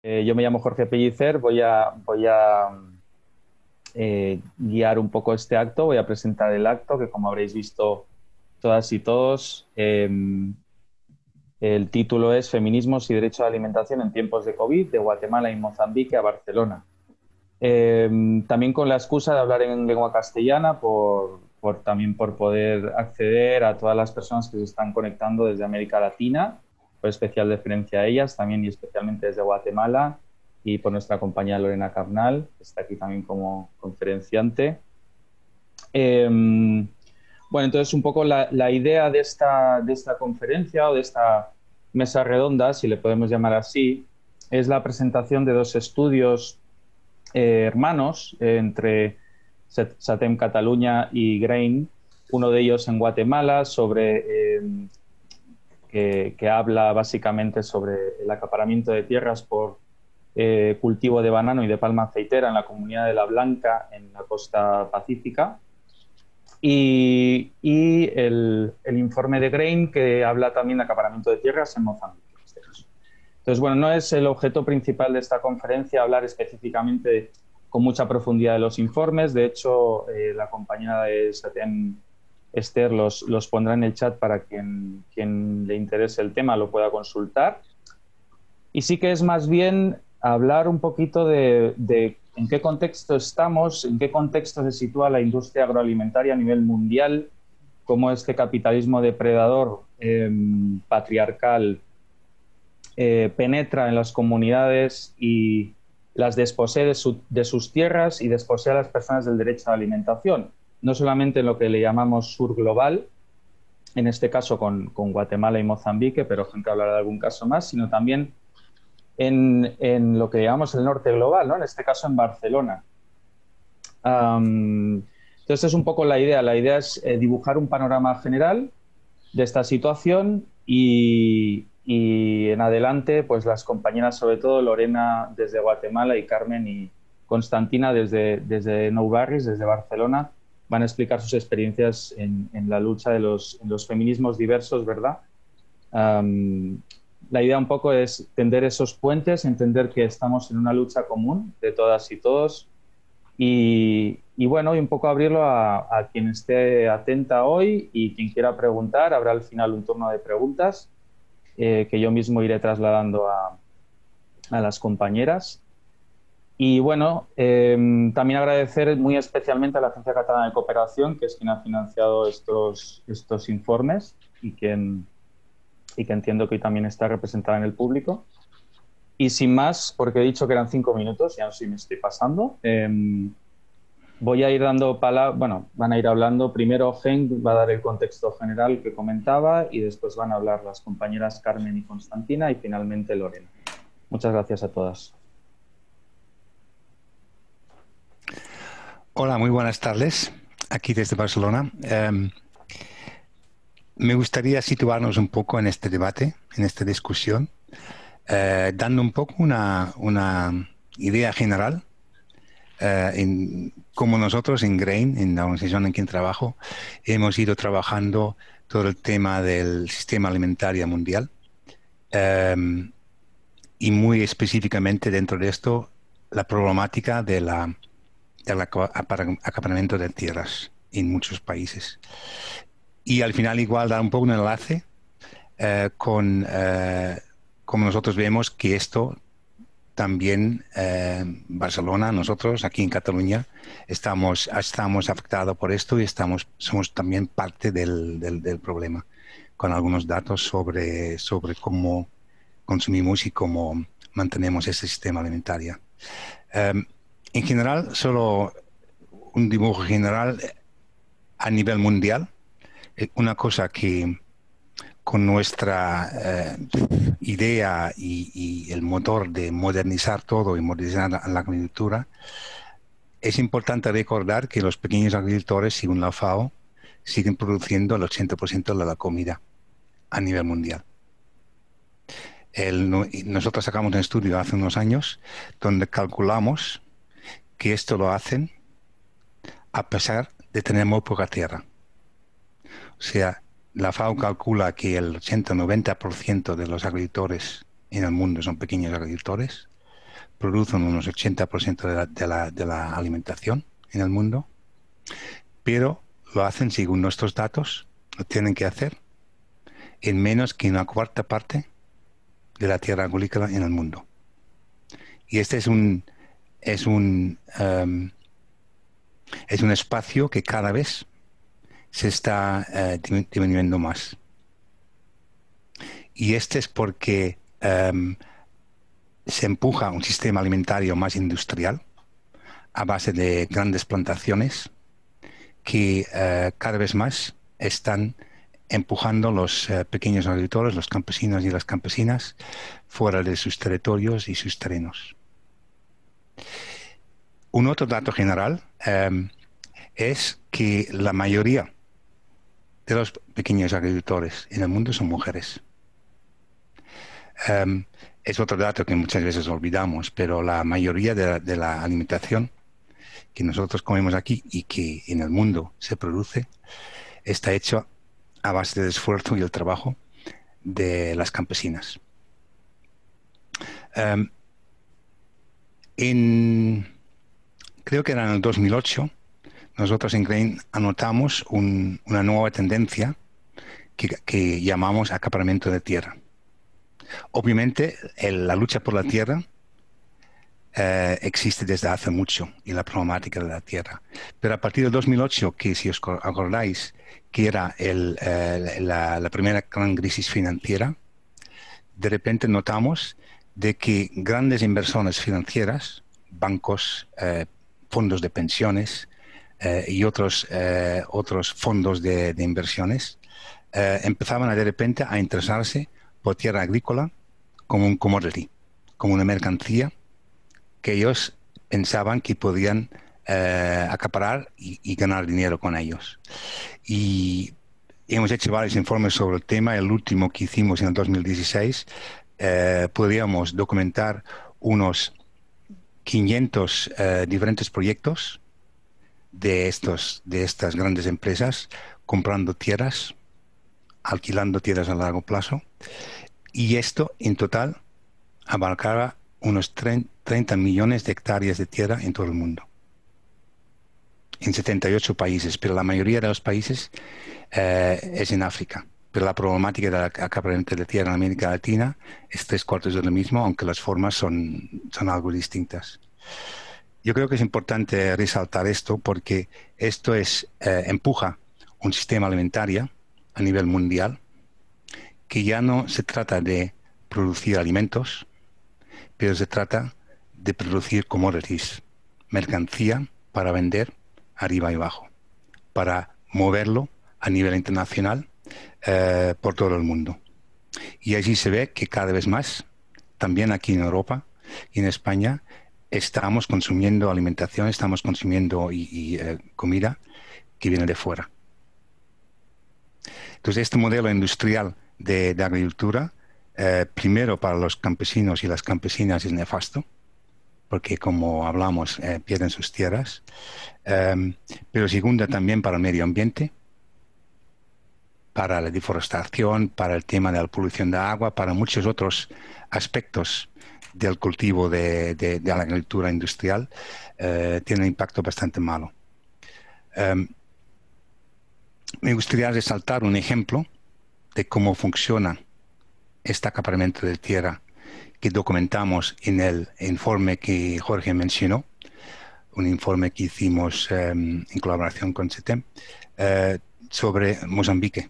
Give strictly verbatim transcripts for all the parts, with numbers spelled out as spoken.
Eh, yo me llamo Jorge Pellicer, voy a, voy a eh, guiar un poco este acto, voy a presentar el acto que, como habréis visto todas y todos, eh, el título es Feminismos y Derecho a la Alimentación en tiempos de COVID, de Guatemala y Mozambique a Barcelona. Eh, también con la excusa de hablar en lengua castellana, por, por, también por poder acceder a todas las personas que se están conectando desde América Latina, por especial deferencia a ellas, también y especialmente desde Guatemala, y por nuestra compañera Lorena Carnal, que está aquí también como conferenciante. Eh, bueno, entonces un poco la, la idea de esta, de esta conferencia o de esta mesa redonda, si le podemos llamar así, es la presentación de dos estudios eh, hermanos eh, entre SATEM Cataluña y GRAIN, uno de ellos en Guatemala, sobre, eh, que, que habla básicamente sobre el acaparamiento de tierras por eh, cultivo de banano y de palma aceitera en la comunidad de La Blanca, en la costa pacífica, y, y el, el informe de GRAIN, que habla también de acaparamiento de tierras en Mozambique. Entonces, bueno, no es el objeto principal de esta conferencia hablar específicamente con mucha profundidad de los informes. De hecho, eh, la compañera de SATEM, Esther, los, los pondrá en el chat para quien, quien le interese el tema lo pueda consultar. Y sí que es más bien hablar un poquito de, de en qué contexto estamos, en qué contexto se sitúa la industria agroalimentaria a nivel mundial, cómo este capitalismo depredador eh, patriarcal Eh, penetra en las comunidades y las desposee de, su, de sus tierras y desposee a las personas del derecho a la alimentación, no solamente en lo que le llamamos sur global, en este caso con, con Guatemala y Mozambique, pero gente hablará de algún caso más, sino también en, en lo que llamamos el norte global, ¿no? En este caso en Barcelona. Um, entonces es un poco la idea, la idea es eh, dibujar un panorama general de esta situación y, y en adelante, pues las compañeras, sobre todo Lorena desde Guatemala y Carmen y Constantina desde, desde Nou Barris, desde Barcelona, van a explicar sus experiencias en, en la lucha de los, en los feminismos diversos, ¿verdad? Um, la idea un poco es tender esos puentes, entender que estamos en una lucha común de todas y todos, y, y bueno, y un poco abrirlo a, a quien esté atenta hoy y quien quiera preguntar. Habrá al final un turno de preguntas eh, que yo mismo iré trasladando a, a las compañeras. Y bueno, eh, también agradecer muy especialmente a la Agencia Catalana de Cooperación, que es quien ha financiado estos, estos informes y, quien, y que entiendo que hoy también está representada en el público. Y sin más, porque he dicho que eran cinco minutos, ya no sé si me estoy pasando, eh, voy a ir dando palabras, bueno, van a ir hablando. Primero Gen va a dar el contexto general que comentaba y después van a hablar las compañeras Carmen y Constantina y finalmente Lorena. Muchas gracias a todas. Hola, muy buenas tardes, aquí desde Barcelona. Um, me gustaría situarnos un poco en este debate, en esta discusión, uh, dando un poco una, una idea general uh, en cómo nosotros en GRAIN, en la organización en que trabajo, hemos ido trabajando todo el tema del sistema alimentario mundial um, y muy específicamente dentro de esto la problemática de la del acaparamiento de tierras en muchos países. Y al final igual dar un poco un enlace eh, con eh, como nosotros vemos que esto también eh, Barcelona, nosotros aquí en Cataluña estamos, estamos afectados por esto y estamos, somos también parte del, del, del problema, con algunos datos sobre, sobre cómo consumimos y cómo mantenemos ese sistema alimentario. Um, en general, solo un dibujo general a nivel mundial. Una cosa que con nuestra eh, idea y, y el motor de modernizar todo y modernizar la, la agricultura, es importante recordar que los pequeños agricultores, según la FAO, siguen produciendo el ochenta por ciento de la comida a nivel mundial. El, nosotros sacamos un estudio hace unos años donde calculamos que esto lo hacen a pesar de tener muy poca tierra. O sea, la FAO calcula que el ochenta a noventa por ciento de los agricultores en el mundo son pequeños agricultores producen unos ochenta por ciento de la, de la, de la alimentación en el mundo, pero lo hacen según nuestros datos, lo tienen que hacer en menos que una cuarta parte de la tierra agrícola en el mundo. Y este es un, es un, um, es un espacio que cada vez se está uh, disminuyendo más. Y este es porque um, se empuja un sistema alimentario más industrial a base de grandes plantaciones que uh, cada vez más están empujando los uh, pequeños agricultores, los campesinos y las campesinas fuera de sus territorios y sus terrenos. Un otro dato general um, es que la mayoría de los pequeños agricultores en el mundo son mujeres. Um, es otro dato que muchas veces olvidamos, pero la mayoría de la, de la alimentación que nosotros comemos aquí y que en el mundo se produce está hecho a base del esfuerzo y el trabajo de las campesinas. Um, en, creo que era en el dos mil ocho, nosotros en Grain anotamos un, una nueva tendencia que, que llamamos acaparamiento de tierra. Obviamente, el, la lucha por la tierra eh, existe desde hace mucho y la problemática de la tierra. Pero a partir del dos mil ocho, que si os acordáis, que era el, eh, la, la primera gran crisis financiera, de repente notamos de que grandes inversiones financieras, bancos, eh, fondos de pensiones eh, y otros, eh, otros fondos de, de inversiones eh, empezaban a, de repente a interesarse por tierra agrícola como un commodity, como una mercancía que ellos pensaban que podían eh, acaparar y, y ganar dinero con ellos. Y hemos hecho varios informes sobre el tema. El último que hicimos en el dos mil dieciséis, eh, podríamos documentar unos quinientos eh, diferentes proyectos de, estos, de estas grandes empresas comprando tierras, alquilando tierras a largo plazo. Y esto en total abarcaba unos treinta millones de hectáreas de tierra en todo el mundo, en setenta y ocho países, pero la mayoría de los países eh, es en África. Pero la problemática del acaparamiento de tierra en América Latina es tres cuartos de lo mismo, aunque las formas son, son algo distintas. Yo creo que es importante resaltar esto porque esto es, eh, empuja un sistema alimentario a nivel mundial que ya no se trata de producir alimentos, pero se trata de producir commodities, mercancía para vender arriba y abajo, para moverlo a nivel internacional eh, por todo el mundo. Y allí se ve que cada vez más, también aquí en Europa y en España, estamos consumiendo alimentación, estamos consumiendo y, y, eh, comida que viene de fuera. Entonces, este modelo industrial de, de agricultura, eh, primero para los campesinos y las campesinas es nefasto, porque como hablamos, eh, pierden sus tierras, eh, pero segunda también para el medio ambiente, para la deforestación, para el tema de la polución de agua, para muchos otros aspectos del cultivo de, de, de la agricultura industrial, eh, tiene un impacto bastante malo. Eh, me gustaría resaltar un ejemplo de cómo funciona este acaparamiento de tierra que documentamos en el informe que Jorge mencionó, un informe que hicimos eh, en colaboración con CETEM, eh, sobre Mozambique.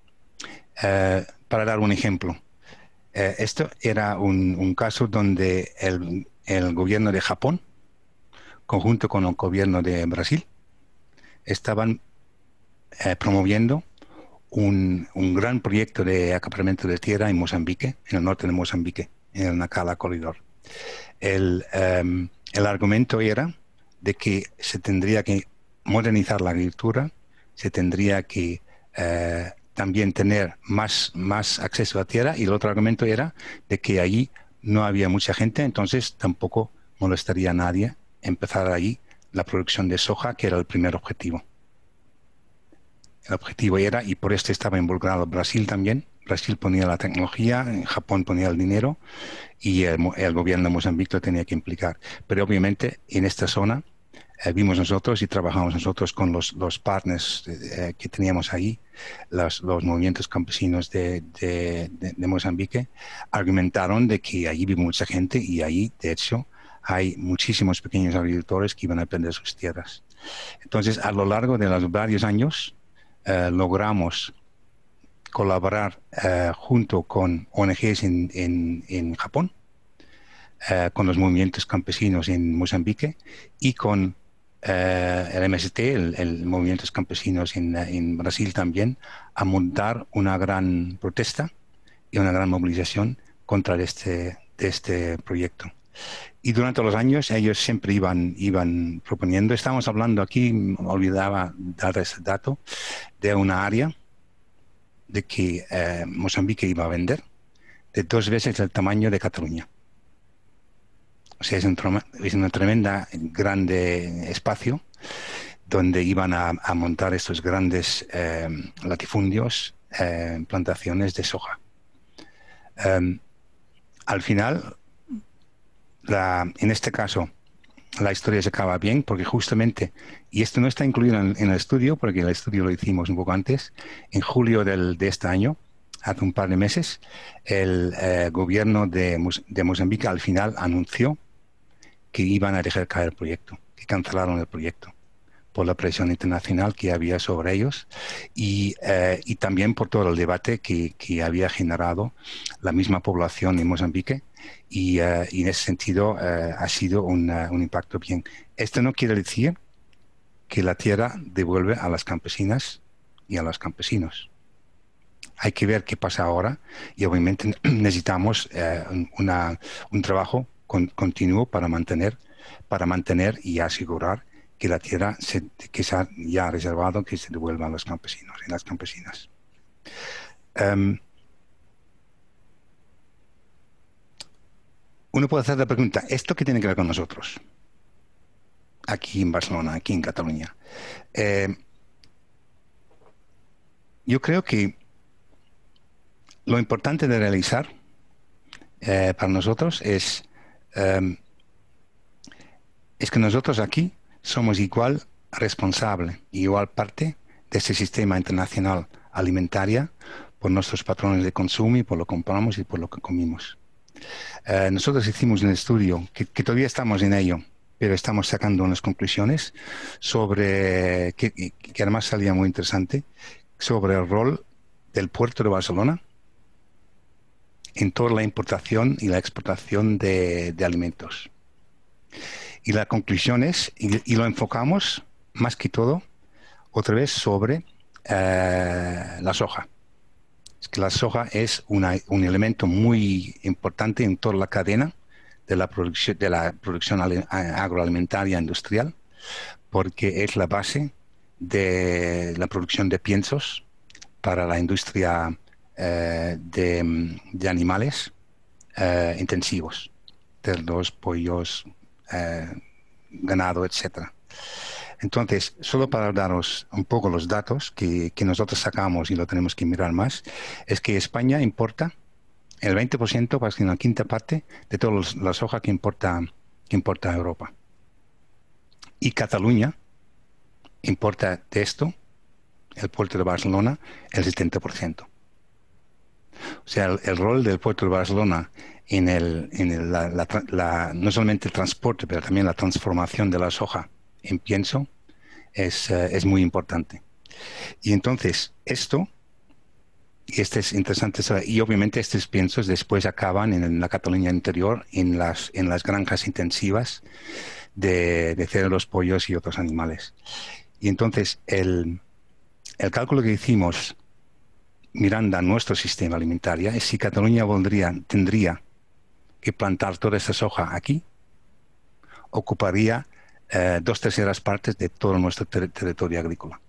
Eh, para dar un ejemplo, eh, esto era un, un caso donde el, el gobierno de Japón, conjunto con el gobierno de Brasil, estaban eh, promoviendo un, un gran proyecto de acaparamiento de tierra en Mozambique, en el norte de Mozambique, en el Nacala Corridor. El, um, el argumento era de que se tendría que modernizar la agricultura, se tendría que uh, también tener más, más acceso a tierra, y el otro argumento era de que allí no había mucha gente, entonces tampoco molestaría a nadie empezar allí la producción de soja, que era el primer objetivo. El objetivo era, y por esto estaba involucrado Brasil también, Brasil ponía la tecnología, Japón ponía el dinero y el, el gobierno de Mozambique lo tenía que implicar. Pero obviamente en esta zona eh, vimos nosotros y trabajamos nosotros con los, los partners eh, que teníamos ahí, los, los movimientos campesinos de, de, de, de Mozambique, argumentaron de que allí vive mucha gente y ahí, de hecho, hay muchísimos pequeños agricultores que iban a perder sus tierras. Entonces, a lo largo de los varios años, eh, logramos colaborar eh, junto con O N Ges en, en, en Japón, eh, con los movimientos campesinos en Mozambique y con eh, el M S T, el, el Movimientos Campesinos en, en Brasil también, a montar una gran protesta y una gran movilización contra este, de este proyecto. Y durante los años ellos siempre iban, iban proponiendo, estamos hablando aquí, me olvidaba dar ese dato, de una área de que eh, Mozambique iba a vender de dos veces el tamaño de Cataluña. O sea, es un, es una tremenda, grande espacio donde iban a, a montar estos grandes eh, latifundios, eh, plantaciones de soja. Um, al final, la, en este caso, la historia se acaba bien porque justamente, y esto no está incluido en, en el estudio, porque el estudio lo hicimos un poco antes, en julio del, de este año, hace un par de meses, el eh, gobierno de, de Mozambique al final anunció que iban a dejar caer el proyecto, que cancelaron el proyecto por la presión internacional que había sobre ellos y, eh, y también por todo el debate que, que había generado la misma población en Mozambique y, uh, y en ese sentido uh, ha sido un, uh, un impacto bien. Esto no quiere decir que la tierra devuelve a las campesinas y a los campesinos. Hay que ver qué pasa ahora y obviamente necesitamos uh, una, un trabajo con, continuo para mantener, para mantener y asegurar que la tierra se, que se ha ya reservado que se devuelva a los campesinos y las campesinas. Um, Uno puede hacer la pregunta, ¿esto qué tiene que ver con nosotros? Aquí en Barcelona, aquí en Cataluña. Eh, yo creo que lo importante de realizar eh, para nosotros es, eh, es que nosotros aquí somos igual responsable, igual parte de este sistema internacional alimentaria por nuestros patrones de consumo y por lo que compramos y por lo que comimos. Uh, nosotros hicimos un estudio que, que todavía estamos en ello, pero estamos sacando unas conclusiones sobre, que, que además salía muy interesante, sobre el rol del puerto de Barcelona en toda la importación y la exportación de, de alimentos. Y la conclusión es, y, y lo enfocamos más que todo, otra vez sobre uh, la soja. Es que la soja es una, un elemento muy importante en toda la cadena de la producción, de la producción agroalimentaria industrial, porque es la base de la producción de piensos para la industria eh, de, de animales eh, intensivos, cerdos, pollos, eh, ganado, etcétera. Entonces, solo para daros un poco los datos que, que nosotros sacamos y lo tenemos que mirar más, es que España importa el veinte por ciento, casi una quinta parte, de toda la soja que importa, que importa a Europa. Y Cataluña importa de esto, el puerto de Barcelona, el setenta por ciento. O sea, el, el rol del puerto de Barcelona en, el, en el, la, la, la, no solamente el transporte, pero también la transformación de la soja en pienso, es, uh, es muy importante. Y entonces, esto, y este es interesante, y obviamente estos piensos después acaban en, en la Cataluña interior, en las, en las granjas intensivas de, de cerdos, pollos y otros animales. Y entonces, el, el cálculo que hicimos mirando a nuestro sistema alimentario es si Cataluña volvería, tendría que plantar toda esa soja aquí, ocuparía eh, dos terceras partes de todo nuestro ter territorio agrícola.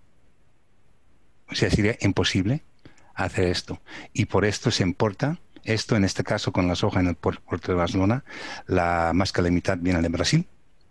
O sea, sería imposible hacer esto. Y por esto se importa, esto en este caso con la soja en el puerto de Barcelona, la, más que la mitad viene de Brasil.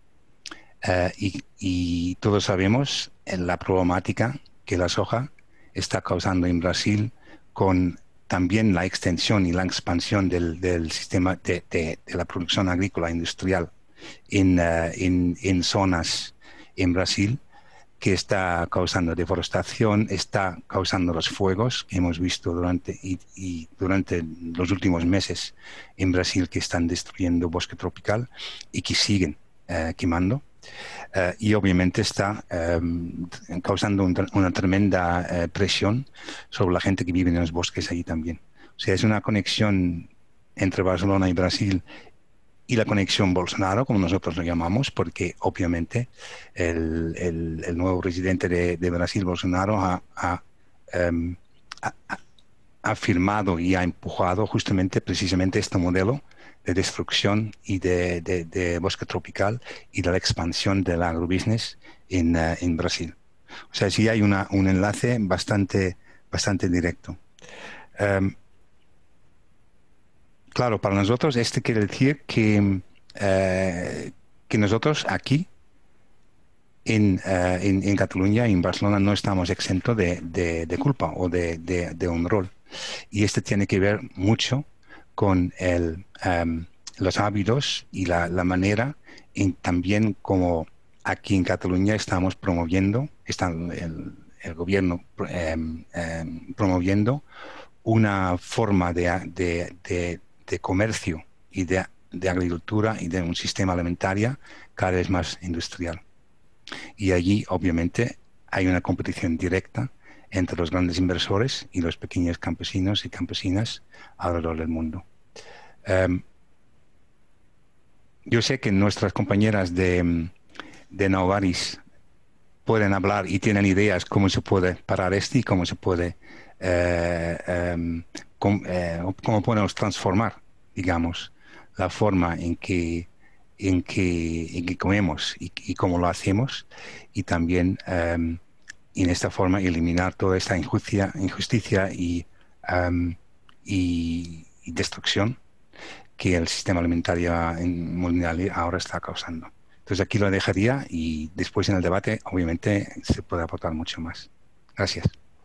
Eh, y, y todos sabemos en la problemática que la soja está causando en Brasil con también la extensión y la expansión del, del sistema de, de, de la producción agrícola industrial en, uh, en, en zonas en Brasil, que está causando deforestación, está causando los fuegos que hemos visto durante, y, y durante los últimos meses en Brasil, que están destruyendo bosque tropical y que siguen uh, quemando. Uh, y obviamente está um, causando un, una tremenda uh, presión sobre la gente que vive en los bosques ahí también. O sea, es una conexión entre Barcelona y Brasil, y la conexión Bolsonaro, como nosotros lo llamamos, porque obviamente el, el, el nuevo presidente de, de Brasil, Bolsonaro, ha, ha, um, ha, ha firmado y ha empujado justamente, precisamente este modelo de destrucción y de, de, de bosque tropical y de la expansión del agrobusiness en, uh, en Brasil. O sea, sí hay una, un enlace bastante, bastante directo. Um, Claro, para nosotros esto quiere decir que, eh, que nosotros aquí en, uh, en, en Cataluña, en Barcelona, no estamos exentos de, de, de culpa o de, de, de un rol. Y esto tiene que ver mucho con el, um, los hábitos y la, la manera en también como aquí en Cataluña estamos promoviendo, está el, el gobierno um, um, promoviendo una forma de, de, de de comercio y de, de agricultura y de un sistema alimentario cada vez más industrial. Y allí, obviamente, hay una competición directa entre los grandes inversores y los pequeños campesinos y campesinas alrededor del mundo. Um, yo sé que nuestras compañeras de, de Novaris pueden hablar y tienen ideas cómo se puede parar esto y cómo se puede eh, um, com, eh, cómo podemos transformar, digamos, la forma en que en que, en que comemos y, y cómo lo hacemos, y también um, en esta forma eliminar toda esta injusticia, injusticia y, um, y, y destrucción que el sistema alimentario mundial ahora está causando. Entonces aquí lo dejaría y después en el debate obviamente se puede aportar mucho más. Gracias.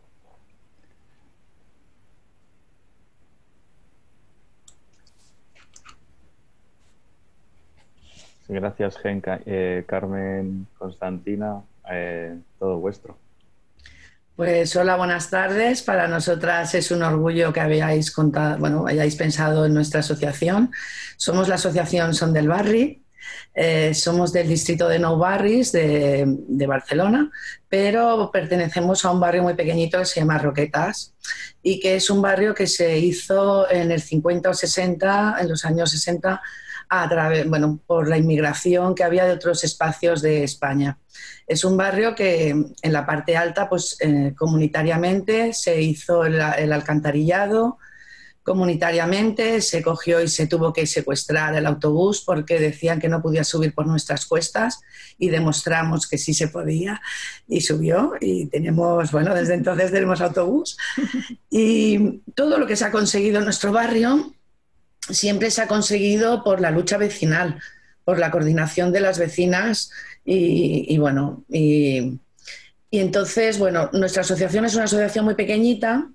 Sí, gracias, Genca. Eh, Carmen, Constantina, eh, todo vuestro. Pues hola, buenas tardes. Para nosotras es un orgullo que habéis contado, bueno, hayáis pensado en nuestra asociación. Somos la asociación Son del Barri. Eh, somos del distrito de Nou Barris de, de Barcelona, pero pertenecemos a un barrio muy pequeñito que se llama Roquetas, y que es un barrio que se hizo en el cincuenta o sesenta, en los años sesenta, a través, bueno, por la inmigración que había de otros espacios de España. Es un barrio que en la parte alta, pues eh, comunitariamente se hizo el, el alcantarillado, comunitariamente se cogió y se tuvo que secuestrar el autobús porque decían que no podía subir por nuestras cuestas, y demostramos que sí se podía y subió, y tenemos, bueno, desde entonces tenemos autobús. Y todo lo que se ha conseguido en nuestro barrio siempre se ha conseguido por la lucha vecinal, por la coordinación de las vecinas y, y bueno, y, y entonces, bueno, nuestra asociación es una asociación muy pequeñita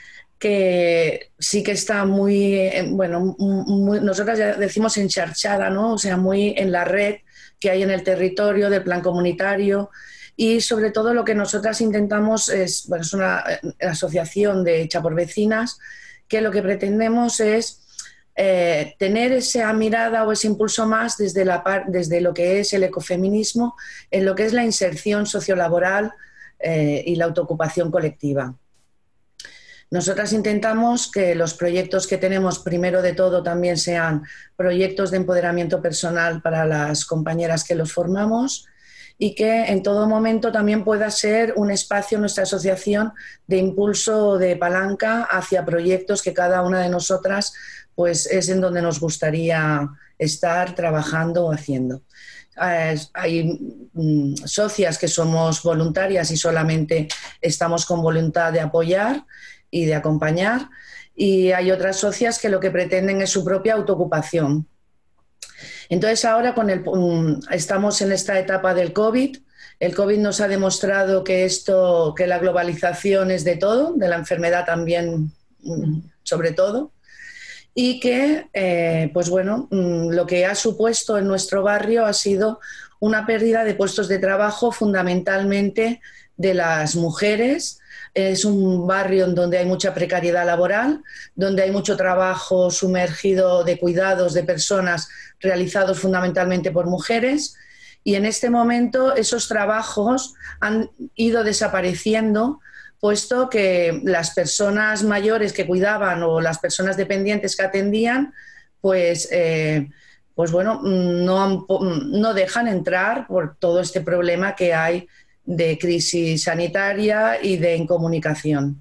que sí que está muy, bueno, muy, nosotras ya decimos encharchada, ¿no? O sea, muy en la red que hay en el territorio del plan comunitario, y sobre todo lo que nosotras intentamos es, bueno, es una asociación de, hecha por vecinas, que lo que pretendemos es Eh, tener esa mirada o ese impulso más desde, la par, desde lo que es el ecofeminismo, en lo que es la inserción sociolaboral eh, y la autoocupación colectiva. Nosotras intentamos que los proyectos que tenemos, primero de todo, también sean proyectos de empoderamiento personal para las compañeras que los formamos, y que en todo momento también pueda ser un espacio en nuestra asociación de impulso, de palanca hacia proyectos que cada una de nosotras pues es en donde nos gustaría estar trabajando o haciendo. Eh, hay mm, socias que somos voluntarias y solamente estamos con voluntad de apoyar y de acompañar, y hay otras socias que lo que pretenden es su propia autoocupación. Entonces ahora con el, um, estamos en esta etapa del COVID. El COVID nos ha demostrado que, esto, que la globalización es de todo, de la enfermedad también um, sobre todo, y que, eh, pues bueno, lo que ha supuesto en nuestro barrio ha sido una pérdida de puestos de trabajo fundamentalmente de las mujeres. Es un barrio en donde hay mucha precariedad laboral, donde hay mucho trabajo sumergido de cuidados de personas realizados fundamentalmente por mujeres, y en este momento esos trabajos han ido desapareciendo, puesto que las personas mayores que cuidaban o las personas dependientes que atendían, pues, eh, pues bueno, no, no dejan entrar por todo este problema que hay de crisis sanitaria y de incomunicación.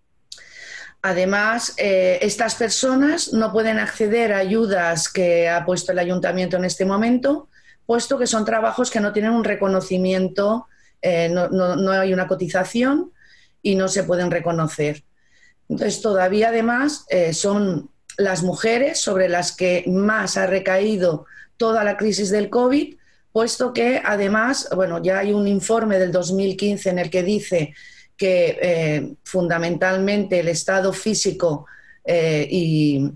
Además, eh, estas personas no pueden acceder a ayudas que ha puesto el ayuntamiento en este momento, puesto que son trabajos que no tienen un reconocimiento, eh, no, no, no hay una cotización y no se pueden reconocer. Entonces, todavía además eh, son las mujeres sobre las que más ha recaído toda la crisis del COVID, puesto que además, bueno, ya hay un informe del dos mil quince en el que dice que eh, fundamentalmente el estado físico eh, y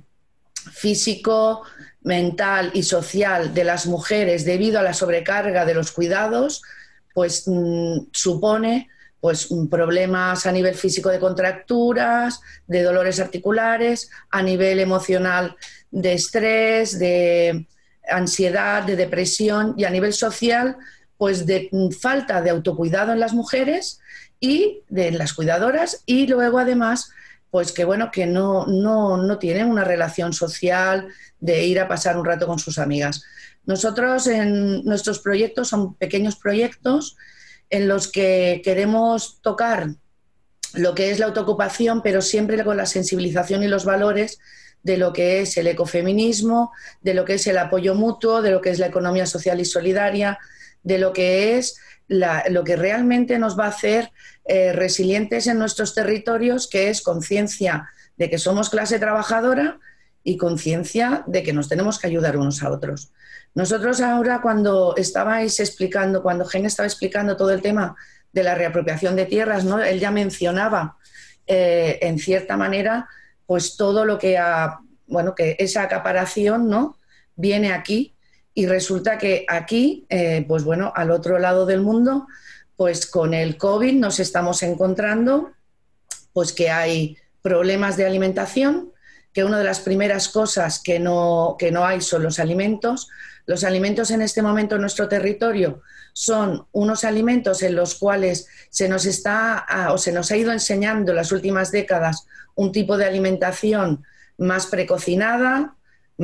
físico, mental y social de las mujeres debido a la sobrecarga de los cuidados, pues mmm, supone pues problemas a nivel físico de contracturas, de dolores articulares, a nivel emocional de estrés, de ansiedad, de depresión, y a nivel social pues de falta de autocuidado en las mujeres y de las cuidadoras, y luego además pues que bueno que no, no, no tienen una relación social de ir a pasar un rato con sus amigas. Nosotros en nuestros proyectos son pequeños proyectos en los que queremos tocar lo que es la autoocupación, pero siempre con la sensibilización y los valores de lo que es el ecofeminismo, de lo que es el apoyo mutuo, de lo que es la economía social y solidaria, de lo que es la, lo que realmente nos va a hacer eh, resilientes en nuestros territorios, que es conciencia de que somos clase trabajadora y conciencia de que nos tenemos que ayudar unos a otros. Nosotros ahora, cuando estabais explicando, cuando Gen estaba explicando todo el tema de la reapropiación de tierras, ¿no? Él ya mencionaba, eh, en cierta manera, pues todo lo que ha, bueno, que esa acaparación, ¿no?, viene aquí, y resulta que aquí, eh, pues bueno, al otro lado del mundo, pues con el COVID nos estamos encontrando pues que hay problemas de alimentación, que una de las primeras cosas que no, que no hay son los alimentos. Los alimentos en este momento en nuestro territorio son unos alimentos en los cuales se nos está o se nos ha ido enseñando en las últimas décadas un tipo de alimentación más precocinada,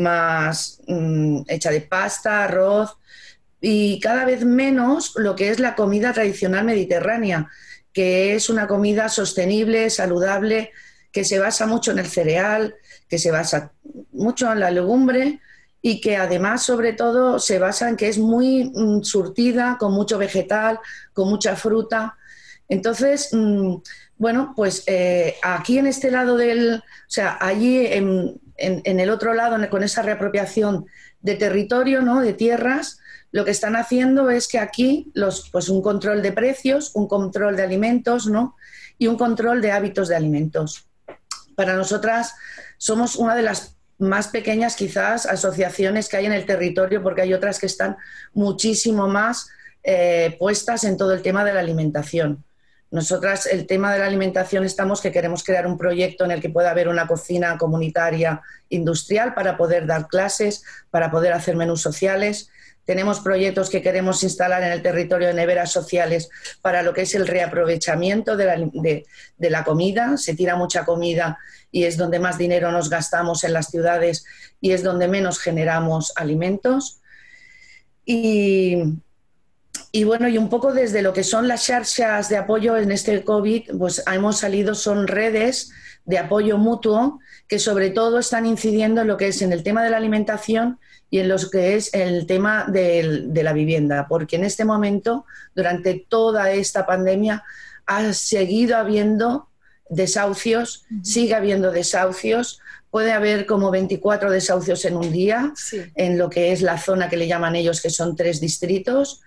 más mmm, hecha de pasta, arroz, y cada vez menos lo que es la comida tradicional mediterránea, que es una comida sostenible, saludable, que se basa mucho en el cereal, que se basa mucho en la legumbre y que además, sobre todo, se basa en que es muy mm, surtida, con mucho vegetal, con mucha fruta. Entonces, mmm, bueno, pues eh, aquí en este lado del... O sea, allí en, en, en el otro lado, con esa reapropiación de territorio, ¿no?, de tierras, lo que están haciendo es que aquí los, pues un control de precios, un control de alimentos, ¿no?, y un control de hábitos de alimentos. Para nosotras somos una de las más pequeñas, quizás, asociaciones que hay en el territorio, porque hay otras que están muchísimo más eh, puestas en todo el tema de la alimentación. Nosotras, el tema de la alimentación, estamos que queremos crear un proyecto en el que pueda haber una cocina comunitaria industrial para poder dar clases, para poder hacer menús sociales. Tenemos proyectos que queremos instalar en el territorio de neveras sociales para lo que es el reaprovechamiento de la, de, de la comida. Se tira mucha comida y es donde más dinero nos gastamos en las ciudades y es donde menos generamos alimentos. Y, y bueno, y un poco desde lo que son las xarxas de apoyo en este COVID, pues hemos salido, son redes de apoyo mutuo que sobre todo están incidiendo en lo que es en el tema de la alimentación y en lo que es el tema de, de la vivienda, porque en este momento, durante toda esta pandemia, ha seguido habiendo desahucios, uh-huh. sigue habiendo desahucios, puede haber como veinticuatro desahucios en un día, sí. en lo que es la zona que le llaman ellos, que son tres distritos.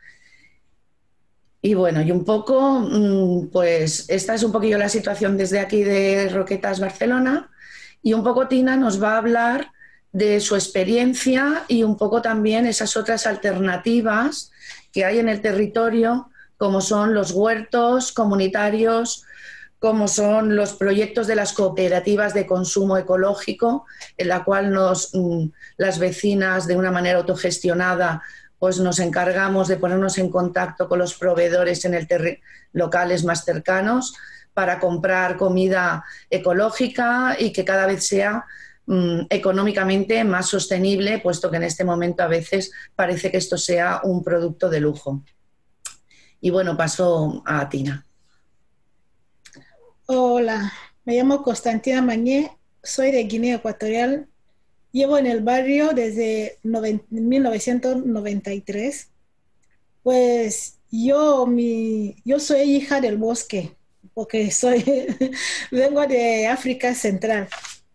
Y bueno, y un poco, pues esta es un poquillo la situación desde aquí de Roquetas, Barcelona. Y un poco Tina nos va a hablar de su experiencia y un poco también esas otras alternativas que hay en el territorio, como son los huertos comunitarios, como son los proyectos de las cooperativas de consumo ecológico, en la cual nos, las vecinas, de una manera autogestionada, pues nos encargamos de ponernos en contacto con los proveedores en el locales más cercanos para comprar comida ecológica y que cada vez sea mmm, económicamente más sostenible, puesto que en este momento a veces parece que esto sea un producto de lujo. Y bueno, paso a Tina. Hola, me llamo Constantina Mañé, soy de Guinea Ecuatorial, llevo en el barrio desde mil novecientos noventa y tres. Pues yo, mi, yo soy hija del bosque, porque soy, vengo de África Central.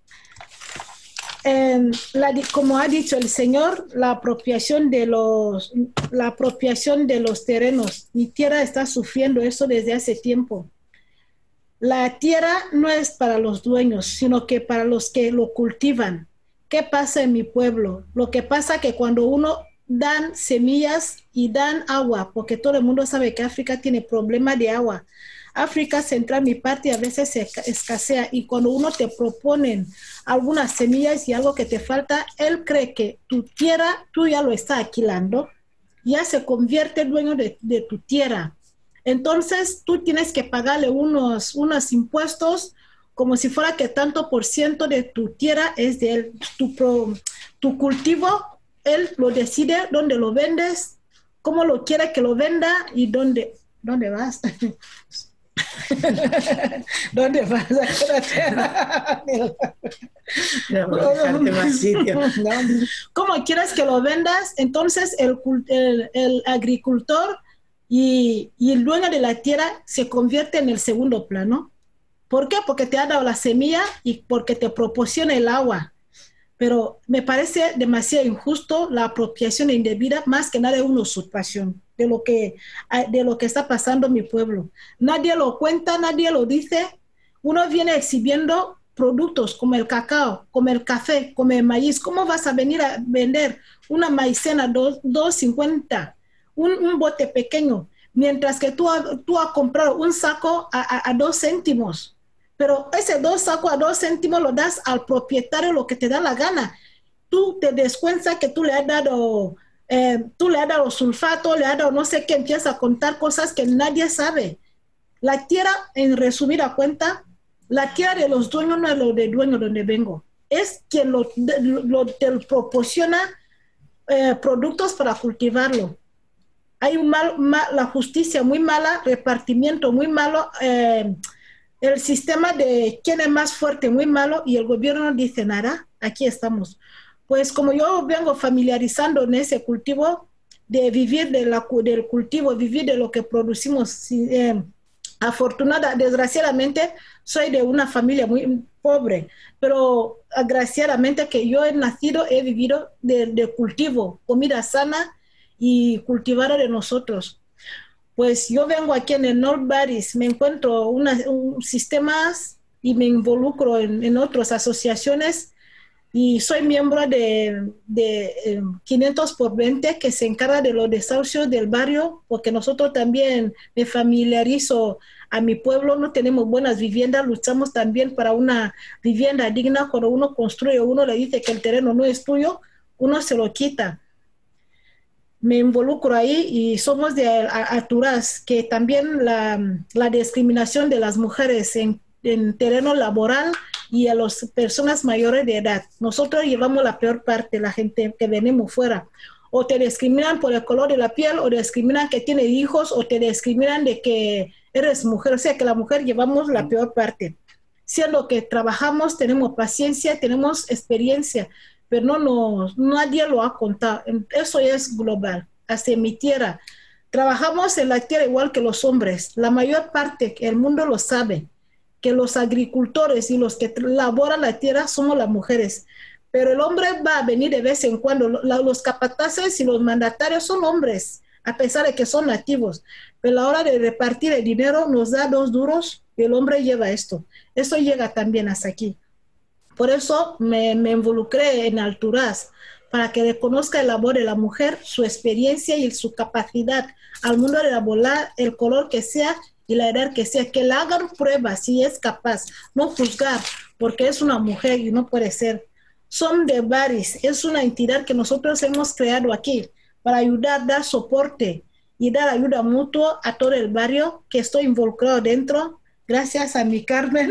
Eh, la, como ha dicho el Señor, la apropiación de los, la apropiación de los terrenos, mi tierra está sufriendo eso desde hace tiempo. La tierra no es para los dueños, sino que para los que lo cultivan. ¿Qué pasa en mi pueblo? Lo que pasa es que cuando uno dan semillas y dan agua, porque todo el mundo sabe que África tiene problema de agua. África Central, mi parte, a veces se escasea, y cuando uno te proponen algunas semillas y algo que te falta, él cree que tu tierra, tú ya lo estás alquilando, ya se convierte dueño de, de tu tierra. Entonces, tú tienes que pagarle unos, unos impuestos como si fuera que tanto por ciento de tu tierra es de él. Tu, pro, tu cultivo, él lo decide dónde lo vendes, cómo lo quiere que lo venda y dónde, ¿dónde vas? ¿Dónde vas? No, más sitio. ¿Cómo quieres que lo vendas? Entonces, el, el, el agricultor Y, y el dueño de la tierra se convierte en el segundo plano. ¿Por qué? Porque te ha dado la semilla y porque te proporciona el agua. Pero me parece demasiado injusto la apropiación indebida, más que nada una usurpación de lo que, de lo que está pasando en mi pueblo. Nadie lo cuenta, nadie lo dice. Uno viene exhibiendo productos como el cacao, como el café, como el maíz. ¿Cómo vas a venir a vender una maicena dos cincuenta? Un, un bote pequeño, mientras que tú, tú has comprado un saco a, a, a dos céntimos, pero ese dos sacos a dos céntimos lo das al propietario lo que te da la gana. Tú te das cuenta que tú le has dado, eh, tú le has dado sulfato, le has dado no sé qué, empiezas a contar cosas que nadie sabe. La tierra, en resumida cuenta, la tierra de los dueños no es lo del dueño donde vengo, es quien lo, lo, lo te proporciona eh, productos para cultivarlo. Hay un mal, mal, la justicia muy mala, repartimiento muy malo, eh, el sistema de quién es más fuerte muy malo y el gobierno no dice nada. Aquí estamos. Pues como yo vengo familiarizando en ese cultivo, de vivir de la, del cultivo, vivir de lo que producimos, eh, afortunada, desgraciadamente soy de una familia muy pobre, pero agraciadamente que yo he nacido, he vivido de, de cultivo, comida sana y cultivada de nosotros. Pues yo vengo aquí en el North Baris, me encuentro una, un sistemas y me involucro en, en otras asociaciones y soy miembro de, de eh, quinientos por veinte que se encarga de los desahucios del barrio, porque nosotros también me familiarizo a mi pueblo, no tenemos buenas viviendas, luchamos también para una vivienda digna. Cuando uno construye, uno le dice que el terreno no es tuyo, uno se lo quita. Me involucro ahí y somos de Aturaz, que también la, la discriminación de las mujeres en, en terreno laboral y a las personas mayores de edad. Nosotros llevamos la peor parte, la gente que venimos fuera. O te discriminan por el color de la piel, o te discriminan que tienes hijos, o te discriminan de que eres mujer. O sea que la mujer llevamos la peor parte. Siendo que trabajamos, tenemos paciencia, tenemos experiencia, pero no, no, nadie lo ha contado. Eso es global, hasta en mi tierra. Trabajamos en la tierra igual que los hombres. La mayor parte, el mundo lo sabe, que los agricultores y los que laboran la tierra somos las mujeres. Pero el hombre va a venir de vez en cuando. Los capataces y los mandatarios son hombres, a pesar de que son nativos. Pero a la hora de repartir el dinero nos da dos duros y el hombre lleva esto. Eso llega también hasta aquí. Por eso me, me involucré en Alturas, para que reconozca el labor de la mujer, su experiencia y su capacidad al mundo de elaborar el color que sea y la edad que sea, que le hagan pruebas si es capaz, no juzgar, porque es una mujer y no puede ser. Son de Baris, es una entidad que nosotros hemos creado aquí para ayudar, dar soporte y dar ayuda mutua a todo el barrio que estoy involucrado dentro, gracias a mi Carmen,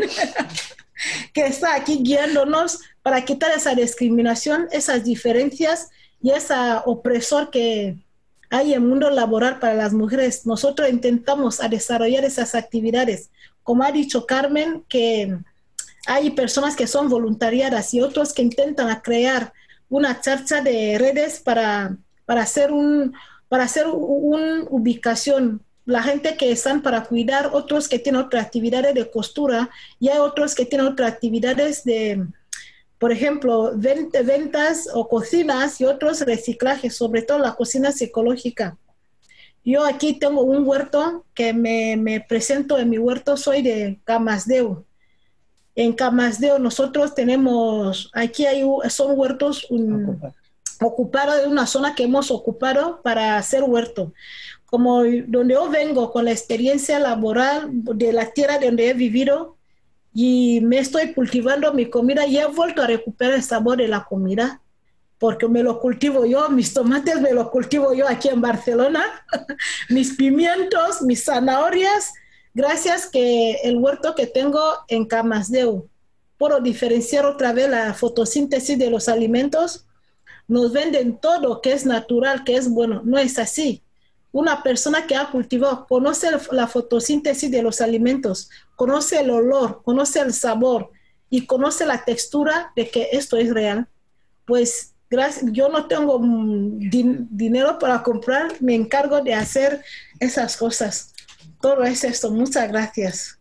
que está aquí guiándonos para quitar esa discriminación, esas diferencias y esa opresor que hay en el mundo laboral para las mujeres. Nosotros intentamos a desarrollar esas actividades. Como ha dicho Carmen, que hay personas que son voluntariadas y otros que intentan a crear una charcha de redes para, para hacer un, para hacer una ubicación. La gente que están para cuidar, otros que tienen otras actividades de costura y hay otros que tienen otras actividades de, por ejemplo, ventas o cocinas y otros reciclajes, sobre todo la cocina psicológica. Yo aquí tengo un huerto que me, me presento en mi huerto, soy de Camasdeu. En Camasdeu nosotros tenemos, aquí hay, son huertos un, ocupados de una zona que hemos ocupado para hacer huerto. Como donde yo vengo con la experiencia laboral de la tierra donde he vivido y me estoy cultivando mi comida y he vuelto a recuperar el sabor de la comida porque me lo cultivo yo, mis tomates me los cultivo yo aquí en Barcelona, mis pimientos, mis zanahorias, gracias que el huerto que tengo en Camasdeu, puedo diferenciar otra vez la fotosíntesis de los alimentos. Nos venden todo que es natural, que es bueno, no es así. Una persona que ha cultivado conoce la fotosíntesis de los alimentos, conoce el olor, conoce el sabor y conoce la textura de que esto es real. Pues gracias, yo no tengo din dinero para comprar, me encargo de hacer esas cosas. Todo es esto. Muchas gracias.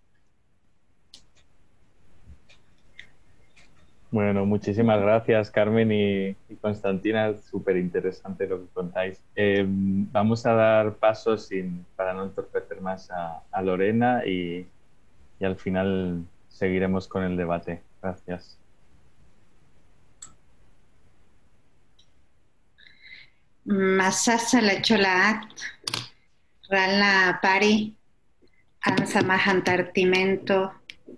Bueno, muchísimas gracias, Carmen y, y Constantina. Es súper interesante lo que contáis. Eh, vamos a dar paso sin, para no entorpecer más a, a Lorena y, y al final seguiremos con el debate. Gracias. Masasa la cholaat, rala pari, ansa majantartimento.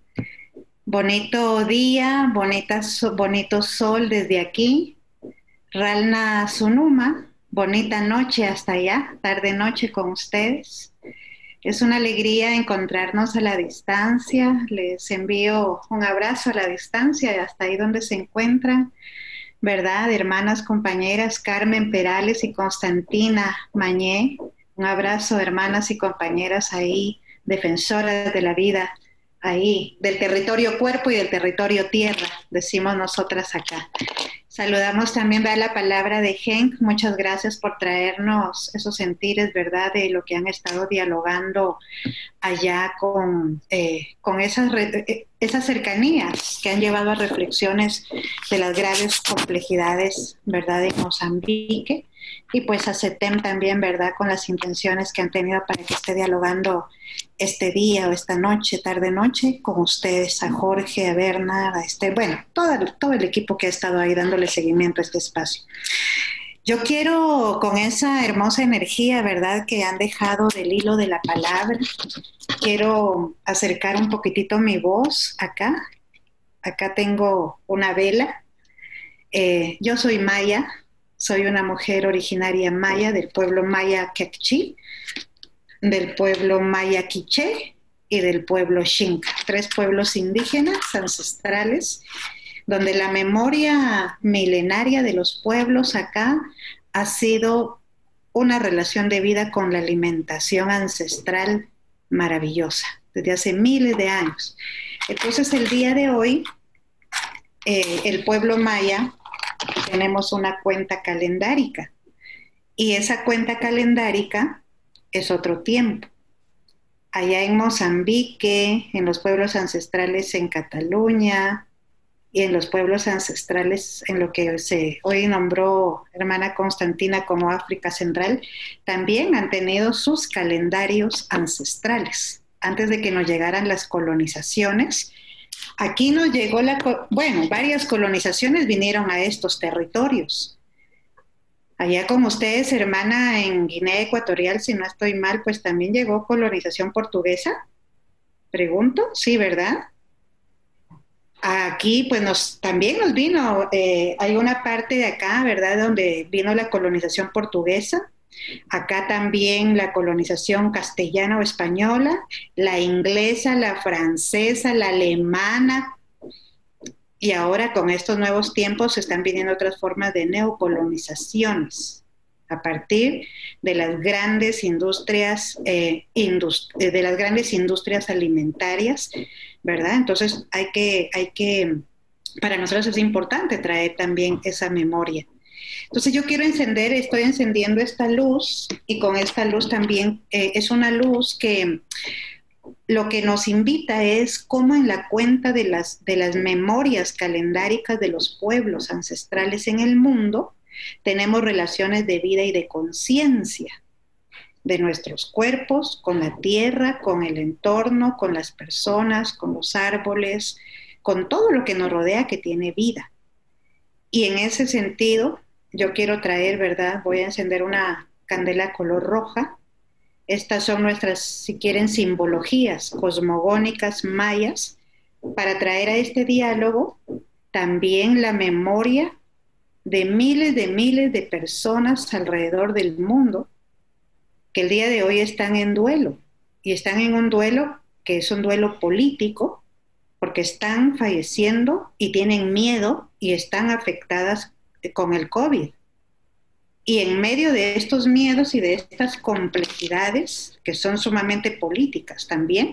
Bonito día, bonita, bonito sol desde aquí. Ralna Sunuma, bonita noche hasta allá, tarde-noche con ustedes. Es una alegría encontrarnos a la distancia. Les envío un abrazo a la distancia, hasta ahí donde se encuentran, ¿verdad? Hermanas, compañeras, Carmen Perales y Constantina Mañé. Un abrazo, hermanas y compañeras ahí, defensoras de la vida, ahí, del territorio cuerpo y del territorio tierra, decimos nosotras acá. Saludamos también, ¿verdad?, la palabra de Henk. Muchas gracias por traernos esos sentires, ¿verdad?, de lo que han estado dialogando allá con, eh, con esas, esas cercanías que han llevado a reflexiones de las graves complejidades, ¿verdad?, de Mozambique. Y pues a CETEM también, ¿verdad?, con las intenciones que han tenido para que esté dialogando este día o esta noche, tarde-noche, con ustedes, a Jorge, a Bernard, a este, bueno, todo, todo el equipo que ha estado ahí dándole seguimiento a este espacio. Yo quiero, con esa hermosa energía, ¿verdad?, que han dejado del hilo de la palabra, quiero acercar un poquitito mi voz acá. Acá tengo una vela. Eh, yo soy maya. Soy una mujer originaria maya del pueblo maya Quechí, del pueblo maya Quiché y del pueblo Xinca, tres pueblos indígenas ancestrales, donde la memoria milenaria de los pueblos acá ha sido una relación de vida con la alimentación ancestral maravillosa, desde hace miles de años. Entonces, el día de hoy, eh, el pueblo maya, tenemos una cuenta calendárica y esa cuenta calendárica es otro tiempo. Allá en Mozambique, en los pueblos ancestrales en Cataluña y en los pueblos ancestrales en lo que se hoy nombró hermana Constantina como África Central, también han tenido sus calendarios ancestrales. Antes de que nos llegaran las colonizaciones, aquí nos llegó la, bueno, varias colonizaciones vinieron a estos territorios. Allá con ustedes, hermana, en Guinea Ecuatorial, si no estoy mal, pues también llegó colonización portuguesa. Pregunto, sí, ¿verdad? Aquí, pues nos, también nos vino, eh, hay una parte de acá, ¿verdad?, donde vino la colonización portuguesa. Acá también la colonización castellana o española, la inglesa, la francesa, la alemana, y ahora con estos nuevos tiempos están viniendo otras formas de neocolonizaciones a partir de las grandes industrias, eh, indust- de las grandes industrias alimentarias, ¿verdad? Entonces hay que, hay que, para nosotros es importante traer también esa memoria. Entonces yo quiero encender, estoy encendiendo esta luz, y con esta luz también eh, es una luz que lo que nos invita es cómo en la cuenta de las, de las memorias calendáricas de los pueblos ancestrales en el mundo tenemos relaciones de vida y de conciencia de nuestros cuerpos, con la tierra, con el entorno, con las personas, con los árboles, con todo lo que nos rodea que tiene vida. Y en ese sentido, yo quiero traer, ¿verdad? Voy a encender una candela color roja. Estas son nuestras, si quieren, simbologías cosmogónicas mayas para traer a este diálogo también la memoria de miles de miles de personas alrededor del mundo que el día de hoy están en duelo, y están en un duelo que es un duelo político, porque están falleciendo y tienen miedo y están afectadas con el COVID. Y en medio de estos miedos y de estas complejidades, que son sumamente políticas también,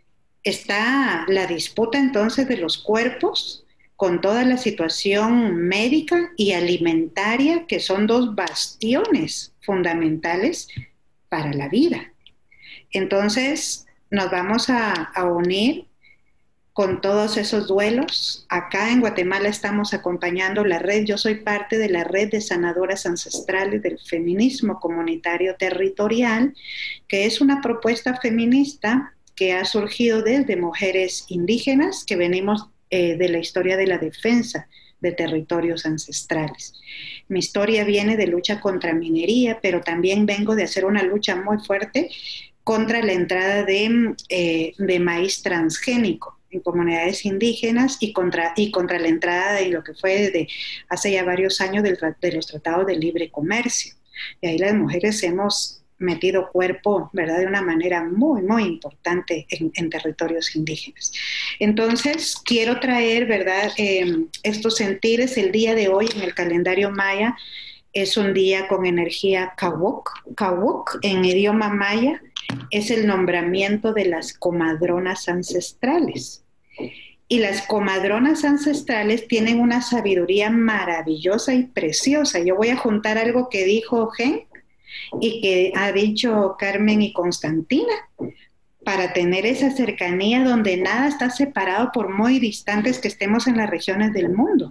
está la disputa entonces de los cuerpos con toda la situación médica y alimentaria, que son dos bastiones fundamentales para la vida. Entonces, nos vamos a, a unir con todos esos duelos. Acá en Guatemala estamos acompañando la red, yo soy parte de la red de sanadoras ancestrales del feminismo comunitario territorial, que es una propuesta feminista que ha surgido desde mujeres indígenas que venimos eh, de la historia de la defensa de territorios ancestrales. Mi historia viene de lucha contra minería, pero también vengo de hacer una lucha muy fuerte contra la entrada de, eh, de maíz transgénico en comunidades indígenas y contra, y contra la entrada de lo que fue desde hace ya varios años del, de los tratados de libre comercio. Y ahí las mujeres hemos metido cuerpo, ¿verdad?, de una manera muy, muy importante en, en territorios indígenas. Entonces, quiero traer, ¿verdad?, eh, estos sentires. El día de hoy en el calendario maya es un día con energía Kawok. Kawok en idioma maya es el nombramiento de las comadronas ancestrales. Y las comadronas ancestrales tienen una sabiduría maravillosa y preciosa. Yo voy a juntar algo que dijo Gen y que ha dicho Carmen y Constantina, para tener esa cercanía donde nada está separado por muy distantes que estemos en las regiones del mundo.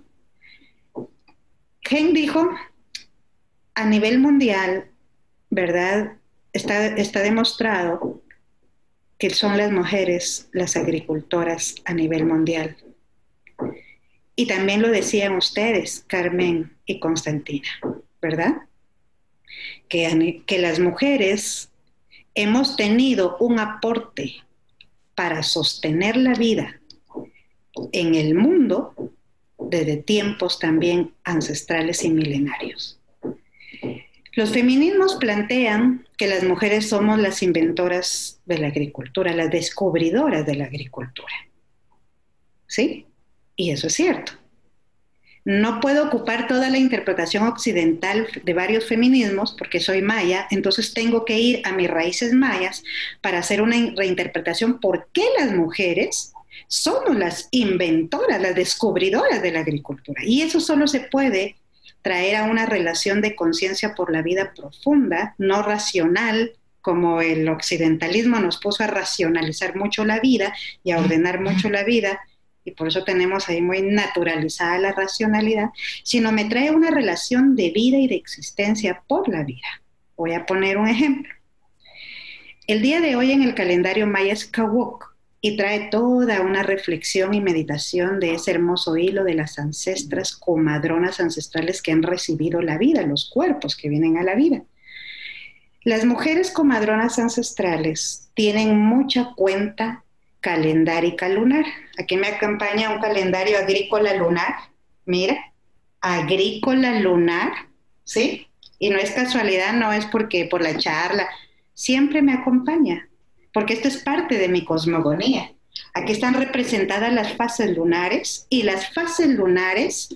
Gen dijo, a nivel mundial, ¿verdad?, está, está demostrado que son las mujeres las agricultoras a nivel mundial. Y también lo decían ustedes, Carmen y Constantina, ¿verdad? Que, que las mujeres hemos tenido un aporte para sostener la vida en el mundo desde tiempos también ancestrales y milenarios. Los feminismos plantean que las mujeres somos las inventoras de la agricultura, las descubridoras de la agricultura. ¿Sí? Y eso es cierto. No puedo ocupar toda la interpretación occidental de varios feminismos porque soy maya, entonces tengo que ir a mis raíces mayas para hacer una reinterpretación por qué las mujeres somos las inventoras, las descubridoras de la agricultura. Y eso solo se puede traer a una relación de conciencia por la vida profunda, no racional, como el occidentalismo nos puso a racionalizar mucho la vida y a ordenar mucho la vida, y por eso tenemos ahí muy naturalizada la racionalidad, sino me trae una relación de vida y de existencia por la vida. Voy a poner un ejemplo. El día de hoy en el calendario maya es Kawok, y trae toda una reflexión y meditación de ese hermoso hilo de las ancestras, comadronas ancestrales que han recibido la vida, los cuerpos que vienen a la vida. Las mujeres comadronas ancestrales tienen mucha cuenta calendárica lunar. Aquí me acompaña un calendario agrícola lunar, mira, agrícola lunar, ¿sí? Y no es casualidad, no es porque por la charla, siempre me acompaña, porque esto es parte de mi cosmogonía. Aquí están representadas las fases lunares, y las fases lunares,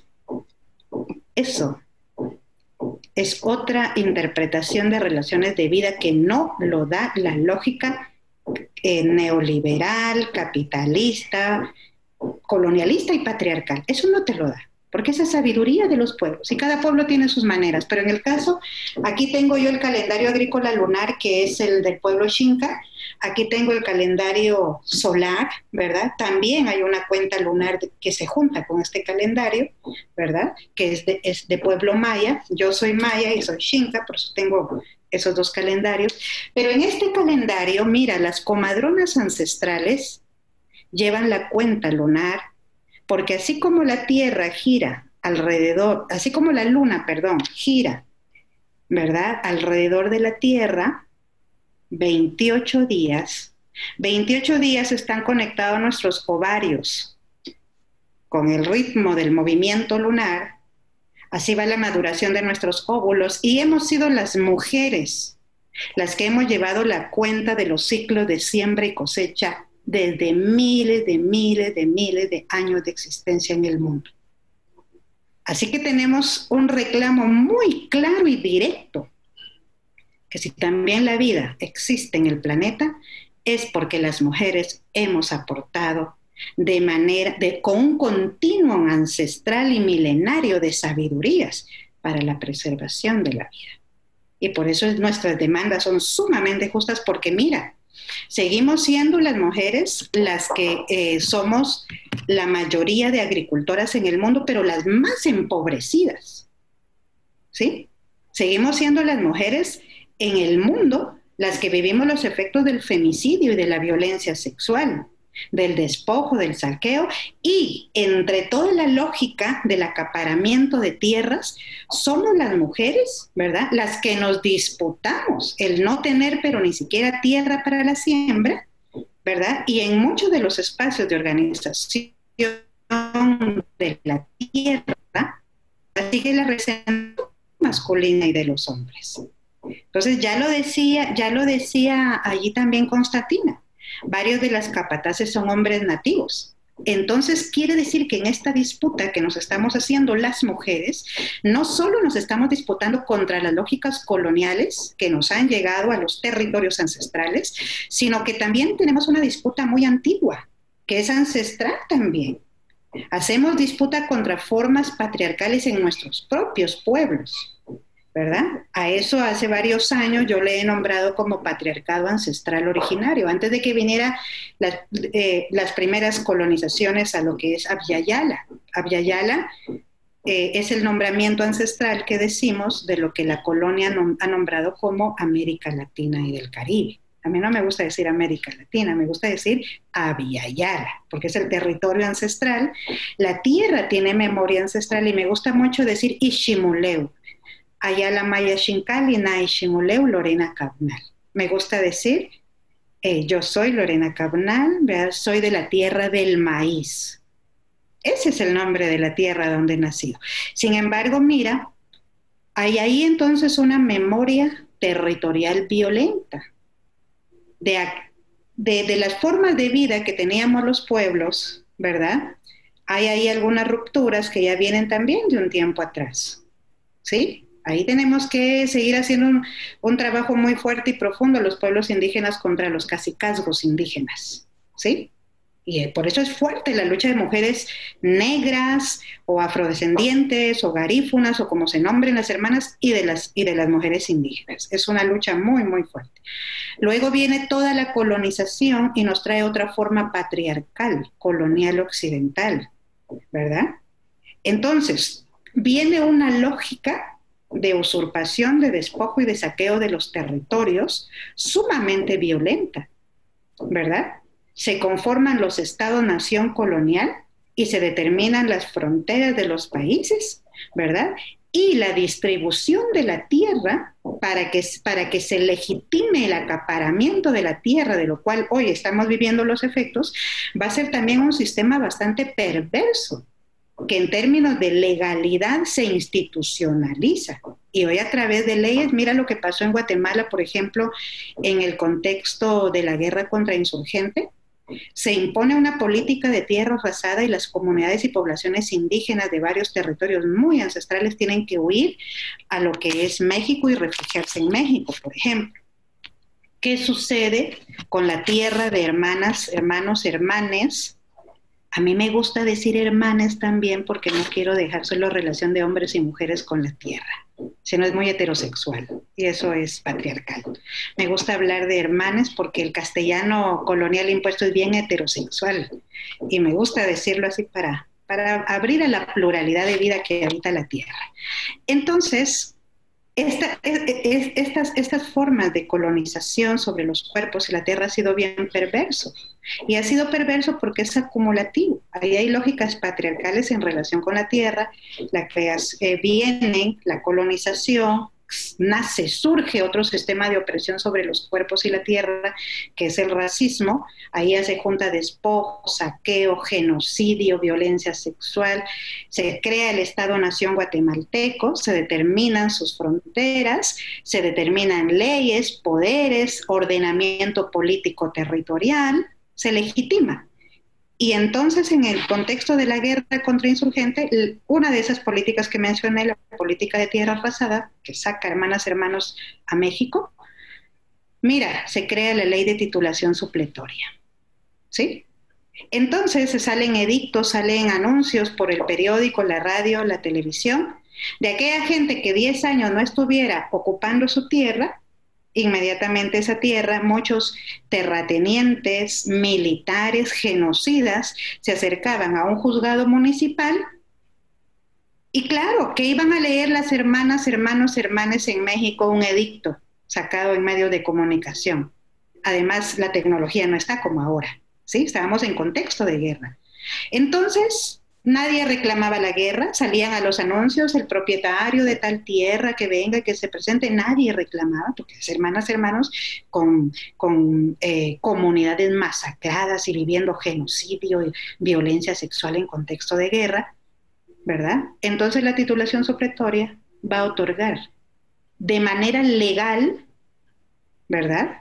eso, es otra interpretación de relaciones de vida que no lo da la lógica eh, neoliberal, capitalista, colonialista y patriarcal. Eso no te lo da, porque esa es sabiduría de los pueblos, y cada pueblo tiene sus maneras, pero en el caso, aquí tengo yo el calendario agrícola lunar, que es el del pueblo Xinca. Aquí tengo el calendario solar, ¿verdad? También hay una cuenta lunar que se junta con este calendario, ¿verdad? Que es de, es de pueblo maya. Yo soy maya y soy Xinca, por eso tengo esos dos calendarios. Pero en este calendario, mira, las comadronas ancestrales llevan la cuenta lunar, porque así como la Tierra gira alrededor, así como la Luna, perdón, gira, ¿verdad? Alrededor de la Tierra, veintiocho días, veintiocho días están conectados nuestros ovarios con el ritmo del movimiento lunar. Así va la maduración de nuestros óvulos, y hemos sido las mujeres las que hemos llevado la cuenta de los ciclos de siembra y cosecha desde miles de miles de miles de años de existencia en el mundo. Así que tenemos un reclamo muy claro y directo, que si también la vida existe en el planeta, es porque las mujeres hemos aportado de manera, de, con un continuo ancestral y milenario de sabidurías para la preservación de la vida. Y por eso nuestras demandas son sumamente justas, porque mira, seguimos siendo las mujeres las que eh, somos la mayoría de agricultoras en el mundo, pero las más empobrecidas, ¿sí? Seguimos siendo las mujeres en el mundo las que vivimos los efectos del femicidio y de la violencia sexual, del despojo, del saqueo, y entre toda la lógica del acaparamiento de tierras, somos las mujeres, ¿verdad?, las que nos disputamos el no tener pero ni siquiera tierra para la siembra, ¿verdad? Y en muchos de los espacios de organización de la tierra sigue la representación masculina y de los hombres. Entonces ya lo decía, ya lo decía allí también Constantina, varios de las capataces son hombres nativos. Entonces quiere decir que en esta disputa que nos estamos haciendo las mujeres, no solo nos estamos disputando contra las lógicas coloniales que nos han llegado a los territorios ancestrales, sino que también tenemos una disputa muy antigua, que es ancestral también. Hacemos disputa contra formas patriarcales en nuestros propios pueblos, ¿verdad? A eso hace varios años yo le he nombrado como patriarcado ancestral originario, antes de que viniera la, eh, las primeras colonizaciones a lo que es Abya Yala. Abya Yala eh, es el nombramiento ancestral que decimos de lo que la colonia nom- ha nombrado como América Latina y del Caribe. A mí no me gusta decir América Latina, me gusta decir Abya Yala, porque es el territorio ancestral. La tierra tiene memoria ancestral, y me gusta mucho decir Ishimuleu. Ayala Maya Shinkali, Nai Shimuleu, Lorena Cabnal. Me gusta decir, eh, yo soy Lorena Cabnal, ¿verdad? Soy de la tierra del maíz. Ese es el nombre de la tierra donde he nacido. Sin embargo, mira, hay ahí entonces una memoria territorial violenta de, de, de las formas de vida que teníamos los pueblos, ¿verdad? Hay ahí algunas rupturas que ya vienen también de un tiempo atrás, ¿sí? Ahí tenemos que seguir haciendo un, un trabajo muy fuerte y profundo, los pueblos indígenas contra los cacicazgos indígenas, ¿sí? Y eh, por eso es fuerte la lucha de mujeres negras o afrodescendientes o garífunas o como se nombren las hermanas, y de las, y de las mujeres indígenas. Es una lucha muy, muy fuerte. Luego viene toda la colonización y nos trae otra forma patriarcal, colonial occidental, ¿verdad? Entonces, viene una lógica de usurpación, de despojo y de saqueo de los territorios sumamente violenta, ¿verdad? se conforman los estados-nación colonial y se determinan las fronteras de los países, ¿verdad? Y la distribución de la tierra para que, para que se legitime el acaparamiento de la tierra, de lo cual hoy estamos viviendo los efectos, va a ser también un sistema bastante perverso, que en términos de legalidad se institucionaliza. Y hoy a través de leyes, mira lo que pasó en Guatemala, por ejemplo, en el contexto de la guerra contra insurgente, se impone una política de tierra arrasada y las comunidades y poblaciones indígenas de varios territorios muy ancestrales tienen que huir a lo que es México y refugiarse en México, por ejemplo. ¿Qué sucede con la tierra de hermanas, hermanos, hermanes? A mí me gusta decir hermanes también porque no quiero dejar solo relación de hombres y mujeres con la tierra, sino es muy heterosexual y eso es patriarcal. Me gusta hablar de hermanes porque el castellano colonial impuesto es bien heterosexual y me gusta decirlo así para, para abrir a la pluralidad de vida que habita la tierra. Entonces, esta, es, es, estas, estas formas de colonización sobre los cuerpos y la tierra ha sido bien perverso. Y ha sido perverso porque es acumulativo. Ahí hay lógicas patriarcales en relación con la tierra, la que eh, vienen, la colonización, nace, surge otro sistema de opresión sobre los cuerpos y la tierra, que es el racismo. Ahí se junta despojo, saqueo, genocidio, violencia sexual. Se crea el Estado-Nación guatemalteco, se determinan sus fronteras, se determinan leyes, poderes, ordenamiento político territorial, se legitima. Y entonces, en el contexto de la guerra contra insurgente, una de esas políticas que mencioné, la política de tierra arrasada, que saca hermanas, hermanos a México, mira, se crea la ley de titulación supletoria, ¿sí? Entonces se salen edictos, salen anuncios por el periódico, la radio, la televisión, de aquella gente que diez años no estuviera ocupando su tierra. Inmediatamente esa tierra, muchos terratenientes, militares, genocidas, se acercaban a un juzgado municipal y claro, que iban a leer las hermanas, hermanos, hermanas en México un edicto sacado en medios de comunicación. Además, la tecnología no está como ahora, ¿sí? Estábamos en contexto de guerra. Entonces, nadie reclamaba la guerra, salían a los anuncios, el propietario de tal tierra que venga, que se presente, nadie reclamaba, porque las hermanas, hermanos, con, con eh, comunidades masacradas y viviendo genocidio y violencia sexual en contexto de guerra, ¿verdad? Entonces la titulación supletoria va a otorgar de manera legal, ¿verdad?,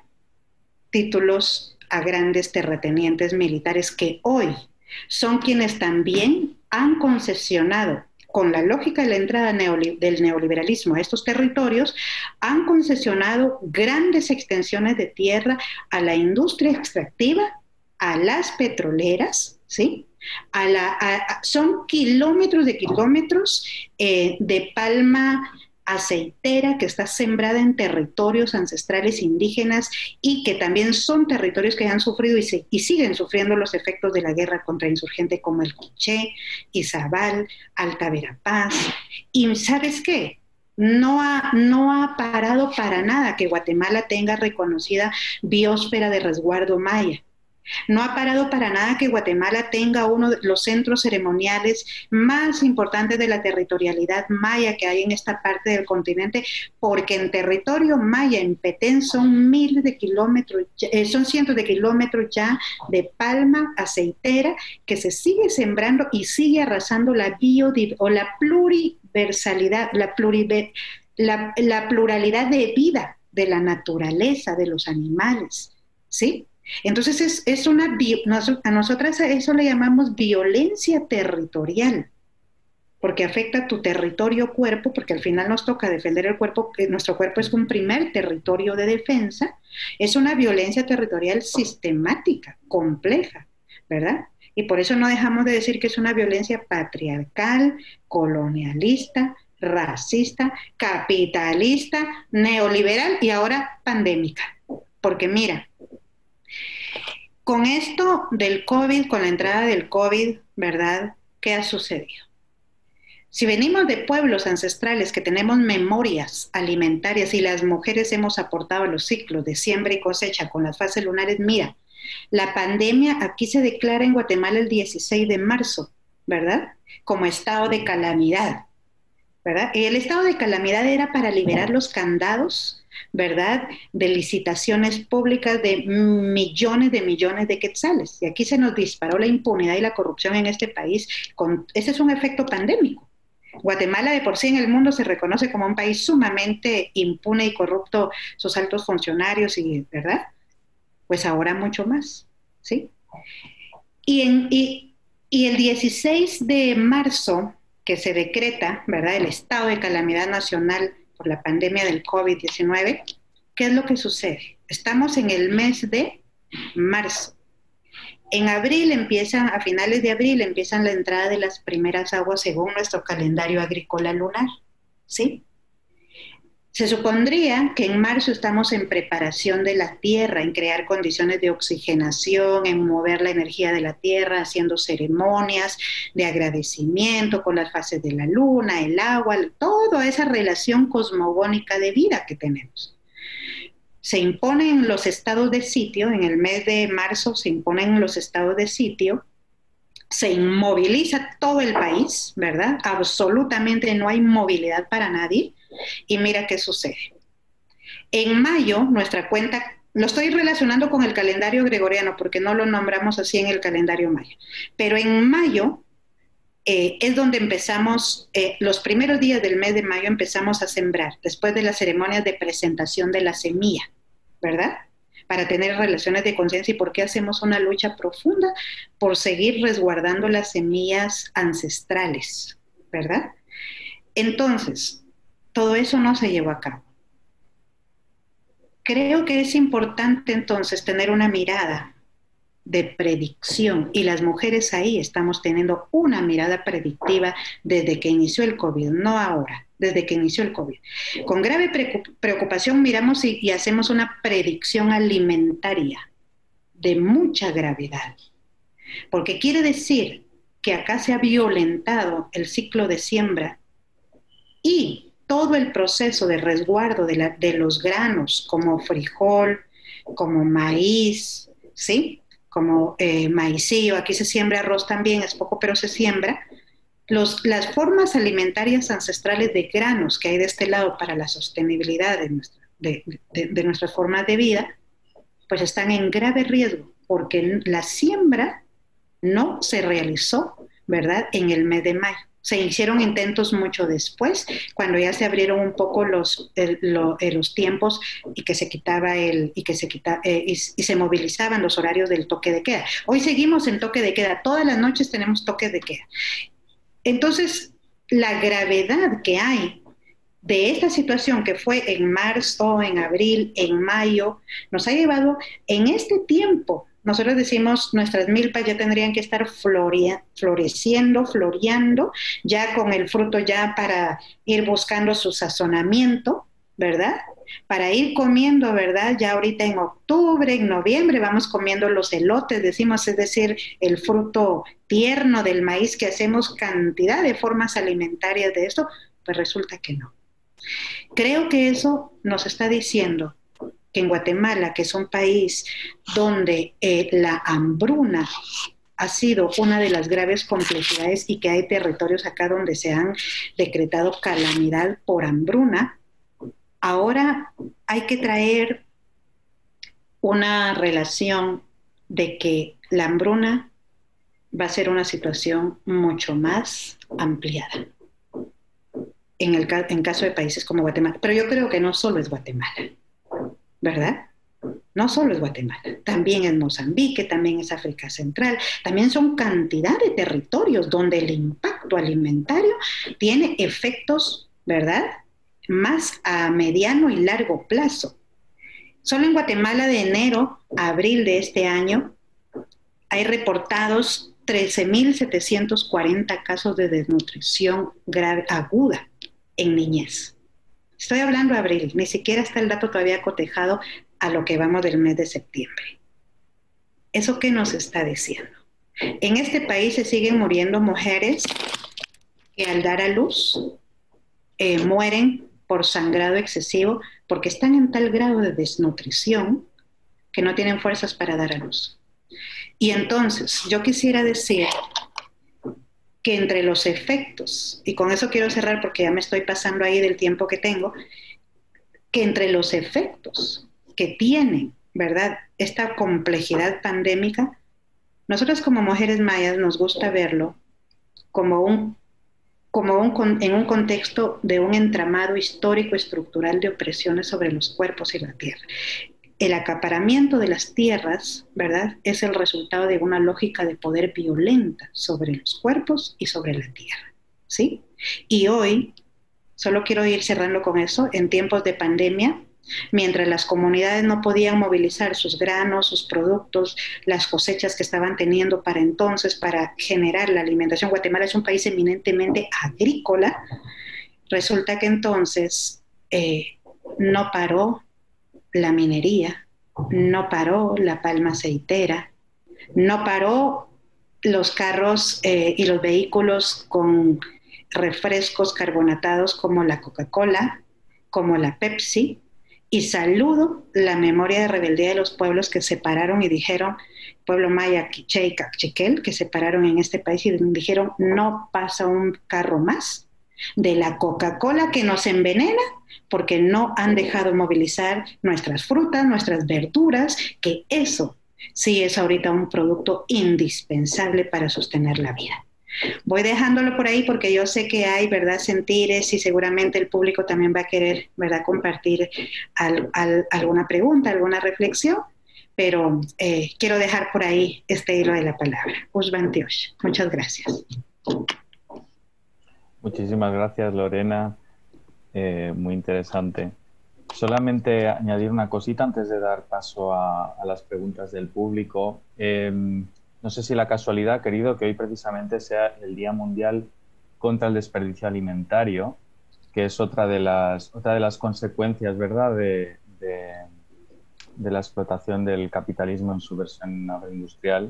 títulos a grandes terratenientes militares que hoy son quienes también han concesionado, con la lógica de la entrada neoli- del neoliberalismo a estos territorios, han concesionado grandes extensiones de tierra a la industria extractiva, a las petroleras, ¿sí? A la, a, a, son kilómetros de kilómetros eh, de palma aceitera que está sembrada en territorios ancestrales indígenas y que también son territorios que han sufrido y, se, y siguen sufriendo los efectos de la guerra contra insurgente, como el Quiché, Izabal, Alta Verapaz. Y ¿sabes qué? No ha, no ha parado para nada que Guatemala tenga reconocida biosfera de resguardo maya. No ha parado para nada que Guatemala tenga uno de los centros ceremoniales más importantes de la territorialidad maya que hay en esta parte del continente, porque en territorio maya, en Petén, son miles de kilómetros, eh, son cientos de kilómetros ya de palma aceitera que se sigue sembrando y sigue arrasando la biodiversidad o la pluriversalidad, la, pluriver, la, la pluralidad de vida de la naturaleza, de los animales, ¿sí? Entonces es, es una, a nosotras a eso le llamamos violencia territorial, porque afecta a tu territorio cuerpo, porque al final nos toca defender el cuerpo, nuestro cuerpo es un primer territorio de defensa, es una violencia territorial sistemática, compleja, ¿verdad? Y por eso no dejamos de decir que es una violencia patriarcal, colonialista, racista, capitalista, neoliberal y ahora pandémica, porque mira, con esto del COVID, con la entrada del COVID, ¿verdad? ¿Qué ha sucedido? Si venimos de pueblos ancestrales que tenemos memorias alimentarias y las mujeres hemos aportado a los ciclos de siembra y cosecha con las fases lunares, mira, La pandemia aquí se declara en Guatemala el dieciséis de marzo, ¿verdad? Como estado de calamidad, ¿verdad? Y el estado de calamidad era para liberar los candados, ¿verdad?, de licitaciones públicas de millones de millones de quetzales. Y aquí se nos disparó la impunidad y la corrupción en este país. Con, ese es un efecto pandémico. Guatemala de por sí en el mundo se reconoce como un país sumamente impune y corrupto, sus altos funcionarios, y, ¿verdad? Pues ahora mucho más, ¿sí? Y, en, y, y el dieciséis de marzo, que se decreta, ¿verdad?, el estado de calamidad nacional por la pandemia del COVID diecinueve, ¿qué es lo que sucede? Estamos en el mes de marzo. En abril empiezan, a finales de abril, empiezan la entrada de las primeras aguas según nuestro calendario agrícola lunar, ¿sí? Se supondría que en marzo estamos en preparación de la tierra, en crear condiciones de oxigenación, en mover la energía de la tierra, haciendo ceremonias de agradecimiento con las fases de la luna, el agua, toda esa relación cosmogónica de vida que tenemos. Se imponen los estados de sitio, en el mes de marzo se imponen los estados de sitio, se inmoviliza todo el país, ¿verdad? Absolutamente no hay movilidad para nadie. Y mira qué sucede. En mayo, nuestra cuenta, lo estoy relacionando con el calendario gregoriano porque no lo nombramos así en el calendario maya, pero en mayo eh, es donde empezamos, eh, los primeros días del mes de mayo empezamos a sembrar, después de las ceremonias de presentación de la semilla, ¿verdad? Para tener relaciones de conciencia. ¿Y por qué hacemos una lucha profunda? Por seguir resguardando las semillas ancestrales, ¿verdad? Entonces, todo eso no se llevó a cabo. Creo que es importante entonces tener una mirada de predicción, y las mujeres ahí estamos teniendo una mirada predictiva desde que inició el COVID, no ahora, desde que inició el COVID. Con grave preocupación miramos y, y hacemos una predicción alimentaria de mucha gravedad, porque quiere decir que acá se ha violentado el ciclo de siembra y todo el proceso de resguardo de, la, de los granos, como frijol, como maíz, ¿sí?, como eh, maicillo, aquí se siembra arroz también, es poco pero se siembra. Los, las formas alimentarias ancestrales de granos que hay de este lado para la sostenibilidad de, nuestra, de, de, de nuestras formas de vida, pues están en grave riesgo, porque la siembra no se realizó, ¿verdad?, en el mes de mayo. Se hicieron intentos mucho después, cuando ya se abrieron un poco los, el, lo, eh, los tiempos y que se quitaba el y que se quita, eh, y, y se movilizaban los horarios del toque de queda. Hoy seguimos en toque de queda, todas las noches tenemos toque de queda. Entonces, la gravedad que hay de esta situación que fue en marzo, en abril, en mayo, nos ha llevado en este tiempo. Nosotros decimos, nuestras milpas ya tendrían que estar floria, floreciendo, floreando, ya con el fruto ya para ir buscando su sazonamiento, ¿verdad? Para ir comiendo, ¿verdad? Ya ahorita en octubre, en noviembre, vamos comiendo los elotes, decimos, es decir, el fruto tierno del maíz, que hacemos cantidad de formas alimentarias de esto, pues resulta que no. Creo que eso nos está diciendo que en Guatemala, que es un país donde eh, la hambruna ha sido una de las graves complejidades y que hay territorios acá donde se han decretado calamidad por hambruna, ahora hay que traer una relación de que la hambruna va a ser una situación mucho más ampliada en el en caso de países como Guatemala. Pero yo creo que no solo es Guatemala, ¿verdad? No solo es Guatemala, también es Mozambique, también es África Central, también son cantidad de territorios donde el impacto alimentario tiene efectos, ¿verdad?, más a mediano y largo plazo. Solo en Guatemala de enero a abril de este año hay reportados trece mil setecientos cuarenta casos de desnutrición grave aguda en niñez. Estoy hablando de abril, ni siquiera está el dato todavía cotejado a lo que vamos del mes de septiembre. ¿Eso qué nos está diciendo? En este país se siguen muriendo mujeres que al dar a luz eh, mueren por sangrado excesivo porque están en tal grado de desnutrición que no tienen fuerzas para dar a luz. Y entonces, yo quisiera decir que entre los efectos, y con eso quiero cerrar porque ya me estoy pasando ahí del tiempo que tengo, que entre los efectos que tiene, ¿verdad?, esta complejidad pandémica, nosotros como mujeres mayas nos gusta verlo como un, como un, en un contexto de un entramado histórico estructural de opresiones sobre los cuerpos y la tierra. El acaparamiento de las tierras, ¿verdad?, es el resultado de una lógica de poder violenta sobre los cuerpos y sobre la tierra, ¿sí? Y hoy, solo quiero ir cerrando con eso, en tiempos de pandemia, mientras las comunidades no podían movilizar sus granos, sus productos, las cosechas que estaban teniendo para entonces, para generar la alimentación. Guatemala es un país eminentemente agrícola. Resulta que entonces eh, no paró la minería, no paró la palma aceitera, no paró los carros eh, y los vehículos con refrescos carbonatados como la Coca-Cola, como la Pepsi, y saludo la memoria de rebeldía de los pueblos que se pararon y dijeron, pueblo maya, quiché y cachiquel, que se pararon en este país y dijeron, no pasa un carro más de la Coca-Cola que nos envenena, porque no han dejado movilizar nuestras frutas, nuestras verduras, que eso sí es ahorita un producto indispensable para sostener la vida. Voy dejándolo por ahí porque yo sé que hay, ¿verdad?, sentires y seguramente el público también va a querer, ¿verdad?, compartir al, al, alguna pregunta, alguna reflexión, pero eh, quiero dejar por ahí este hilo de la palabra. Usbantiosh. Muchas gracias. Muchísimas gracias, Lorena. Eh, muy interesante. Solamente añadir una cosita antes de dar paso a, a las preguntas del público. Eh, no sé si la casualidad ha querido que hoy precisamente sea el Día Mundial contra el Desperdicio Alimentario, que es otra de las, otra de las consecuencias, ¿verdad?, de, de, de la explotación del capitalismo en su versión agroindustrial.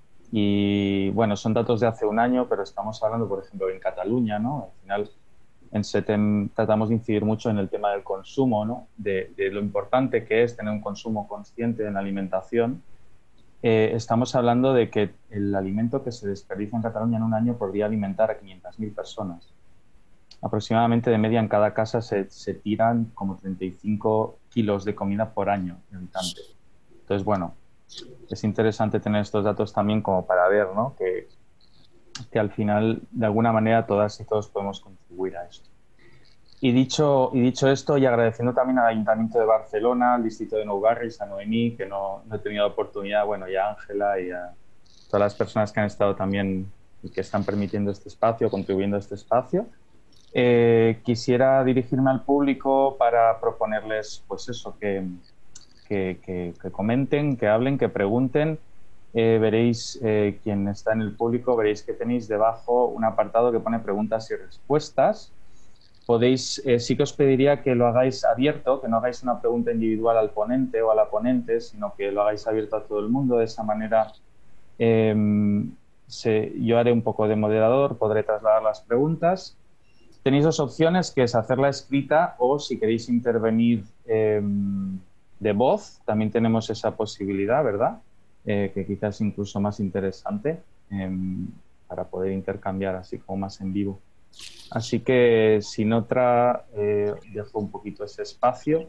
Y bueno, son datos de hace un año, pero estamos hablando, por ejemplo, en Cataluña, ¿no? Al final, en SETEM tratamos de incidir mucho en el tema del consumo, ¿no?, de, de lo importante que es tener un consumo consciente en la alimentación. Eh, estamos hablando de que el alimento que se desperdicia en Cataluña en un año podría alimentar a quinientas mil personas. Aproximadamente de media en cada casa se, se tiran como treinta y cinco kilos de comida por año de habitante. Entonces, bueno, es interesante tener estos datos también como para ver, ¿no?, que, que al final, de alguna manera, todas y todos podemos contribuir a esto. Y dicho, y dicho esto, y agradeciendo también al Ayuntamiento de Barcelona, al Distrito de Nou Barris, a Noemí, que no, no he tenido la oportunidad, bueno, y a Ángela y a todas las personas que han estado también y que están permitiendo este espacio, contribuyendo a este espacio. Eh, quisiera dirigirme al público para proponerles, pues eso, que, que, que, que comenten, que hablen, que pregunten. Eh, veréis, eh, quien está en el público, veréis que tenéis debajo un apartado que pone preguntas y respuestas. Podéis, eh, sí que os pediría que lo hagáis abierto, que no hagáis una pregunta individual al ponente o a la ponente, sino que lo hagáis abierto a todo el mundo. De esa manera eh, se, yo haré un poco de moderador, podré trasladar las preguntas. Tenéis dos opciones, que es hacerla escrita o, si queréis intervenir eh, de voz, también tenemos esa posibilidad, ¿verdad? Eh, que quizás es incluso más interesante eh, para poder intercambiar así como más en vivo. Así que, sin otra, eh, dejo un poquito ese espacio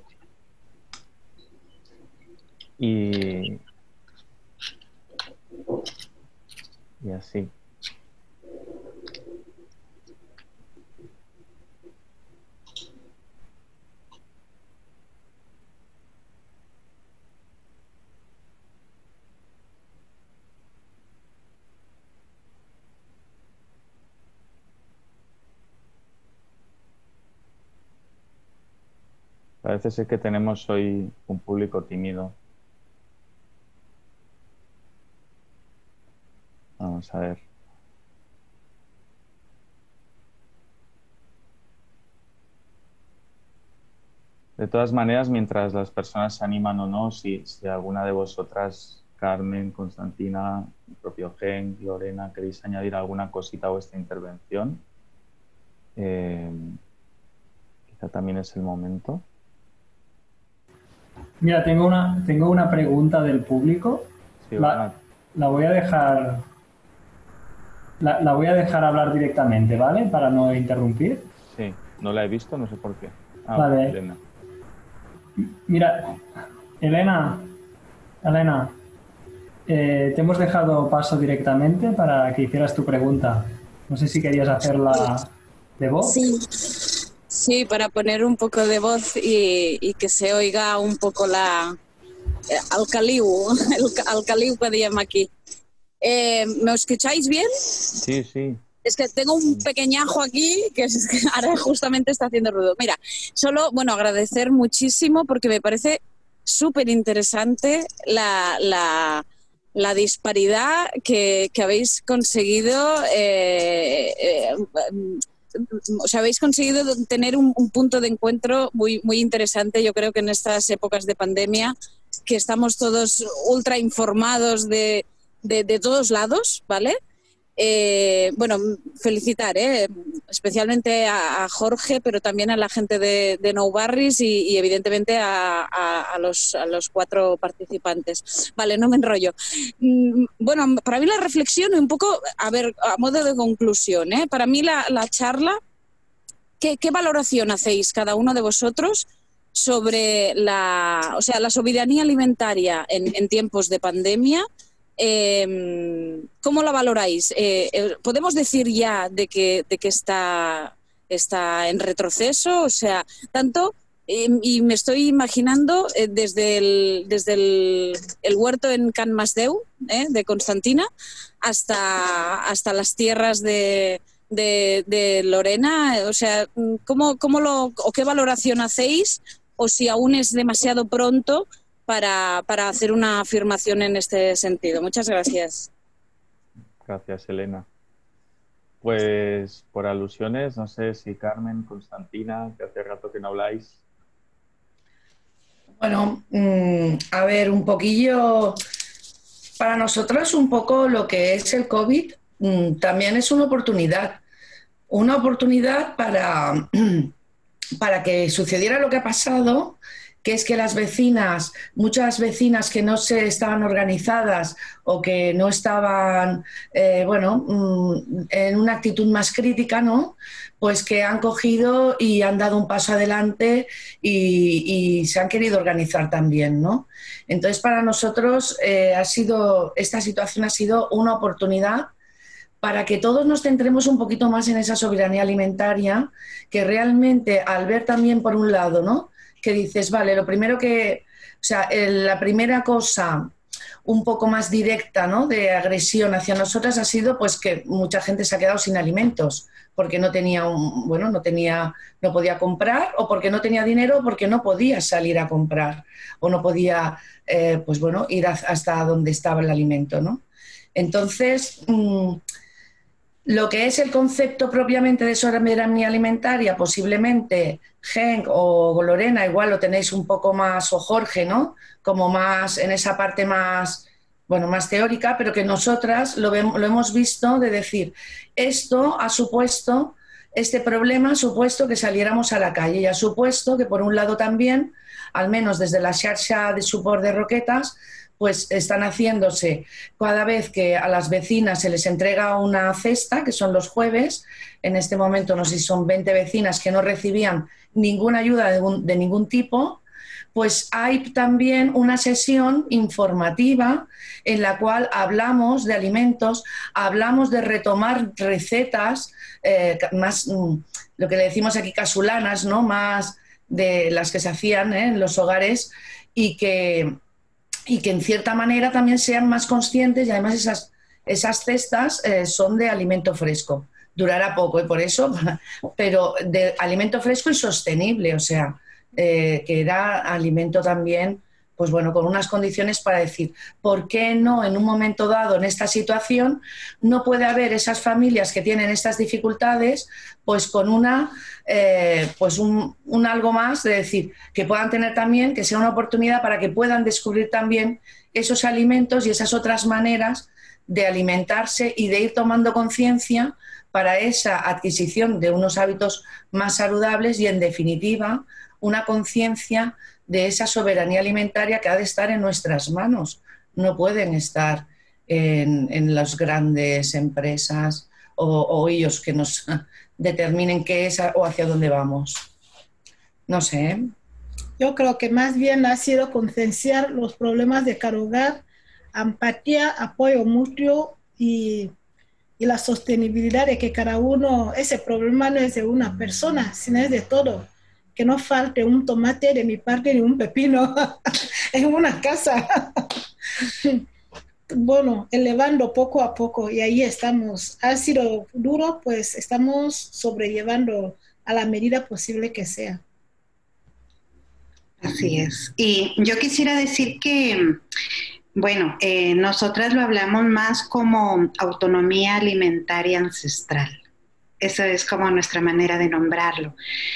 y, y así. Parece ser que tenemos hoy un público tímido. Vamos a ver. De todas maneras, mientras las personas se animan o no, si, si alguna de vosotras, Carmen, Constantina, el propio Gen, Lorena, queréis añadir alguna cosita a vuestra intervención, eh, quizá también es el momento. Mira, tengo una, tengo una pregunta del público. Sí, la, bueno. la voy a dejar la, la voy a dejar hablar directamente, ¿vale? Para no interrumpir. Sí, no la he visto, no sé por qué. Ah, Vale. Elena. Mira, Elena, Elena, eh, te hemos dejado paso directamente para que hicieras tu pregunta. No sé si querías hacerla de voz. Sí, sí, para poner un poco de voz y, y que se oiga un poco la eh, al caliu, el ca- al caliu que diem aquí. Eh, ¿Me escucháis bien? Sí, sí. Es que tengo un pequeñajo aquí que, es que ahora justamente está haciendo ruido. Mira, solo, bueno, agradecer muchísimo porque me parece súper interesante la, la, la disparidad que, que habéis conseguido, eh, eh, o sea, habéis conseguido tener un, un punto de encuentro muy, muy interesante. Yo creo que en estas épocas de pandemia, que estamos todos ultra informados de, de, de todos lados, ¿vale? Eh, bueno, felicitar, ¿eh? especialmente a, a Jorge, pero también a la gente de, de Nou Barris y, y evidentemente a, a, a, los, a los cuatro participantes. Vale, no me enrollo. Mm, Bueno, para mí la reflexión, un poco, a ver, a modo de conclusión, ¿eh? para mí la, la charla, ¿qué, ¿qué valoración hacéis cada uno de vosotros sobre la, o sea, la soberanía alimentaria en, en tiempos de pandemia? Eh, ¿Cómo la valoráis? Eh, eh, ¿Podemos decir ya de que, de que está, está en retroceso? O sea, tanto, eh, y me estoy imaginando eh, desde, el, desde el, el huerto en Can Masdeu, eh, de Constantina, hasta, hasta las tierras de, de, de Lorena. O sea, ¿cómo, cómo lo, o qué valoración hacéis? O si aún es demasiado pronto Para, para hacer una afirmación en este sentido. Muchas gracias. Gracias, Elena. Pues por alusiones, no sé si Carmen, Constantina, que hace rato que no habláis. Bueno, mmm, a ver, un poquillo, para nosotros un poco lo que es el COVID mmm, también es una oportunidad, una oportunidad para, para que sucediera lo que ha pasado, que es que las vecinas, muchas vecinas que no se estaban organizadas o que no estaban, eh, bueno, mmm, en una actitud más crítica, ¿no? Pues que han cogido y han dado un paso adelante y, y se han querido organizar también, ¿no? Entonces, para nosotros eh, ha sido, esta situación ha sido una oportunidad para que todos nos centremos un poquito más en esa soberanía alimentaria, que realmente al ver también por un lado, ¿no? Que dices, vale, lo primero que, o sea, el, la primera cosa un poco más directa, ¿no? De agresión hacia nosotras ha sido pues que mucha gente se ha quedado sin alimentos porque no tenía un, bueno, no tenía, no podía comprar, o porque no tenía dinero, o porque no podía salir a comprar, o no podía, eh, pues bueno, ir a, hasta donde estaba el alimento, ¿no? Entonces, mmm, lo que es el concepto propiamente de soberanía alimentaria, posiblemente Genk o Lorena igual lo tenéis un poco más, o Jorge, ¿no? Como más en esa parte más, bueno, más teórica, pero que nosotras lo, vemos, lo hemos visto de decir, esto ha supuesto, este problema ha supuesto que saliéramos a la calle y ha supuesto que por un lado también, al menos desde la xarxa de suport de Roquetas, pues están haciéndose cada vez que a las vecinas se les entrega una cesta, que son los jueves, en este momento no sé si son veinte vecinas que no recibían ninguna ayuda de, un, de ningún tipo, pues hay también una sesión informativa en la cual hablamos de alimentos, hablamos de retomar recetas eh, más, lo que le decimos aquí casulanas, ¿no? Más de las que se hacían ¿eh? en los hogares y que... y que en cierta manera también sean más conscientes, y además esas, esas cestas eh, son de alimento fresco. Durará poco y por eso, pero de alimento fresco y sostenible, o sea, eh, que era alimento también, pues bueno, con unas condiciones para decir, ¿por qué no en un momento dado en esta situación no puede haber esas familias que tienen estas dificultades, pues con una, eh, pues un, un algo más de decir, que puedan tener también, que sea una oportunidad para que puedan descubrir también esos alimentos y esas otras maneras de alimentarse y de ir tomando conciencia para esa adquisición de unos hábitos más saludables y, en definitiva, una conciencia de esa soberanía alimentaria que ha de estar en nuestras manos. No pueden estar en, en las grandes empresas o, o ellos que nos determinen qué es o hacia dónde vamos. No sé. Yo creo que más bien ha sido concienciar los problemas de cada hogar, empatía, apoyo mutuo y, y la sostenibilidad de que cada uno, ese problema no es de una persona, sino es de todo. Que no falte un tomate de mi parte ni un pepino en una casa. Bueno, elevando poco a poco y ahí estamos. Ha sido duro, pues estamos sobrellevando a la medida posible que sea. Así es. Y yo quisiera decir que, bueno, eh, nosotras lo hablamos más como autonomía alimentaria ancestral. Esa es como nuestra manera de nombrarlo.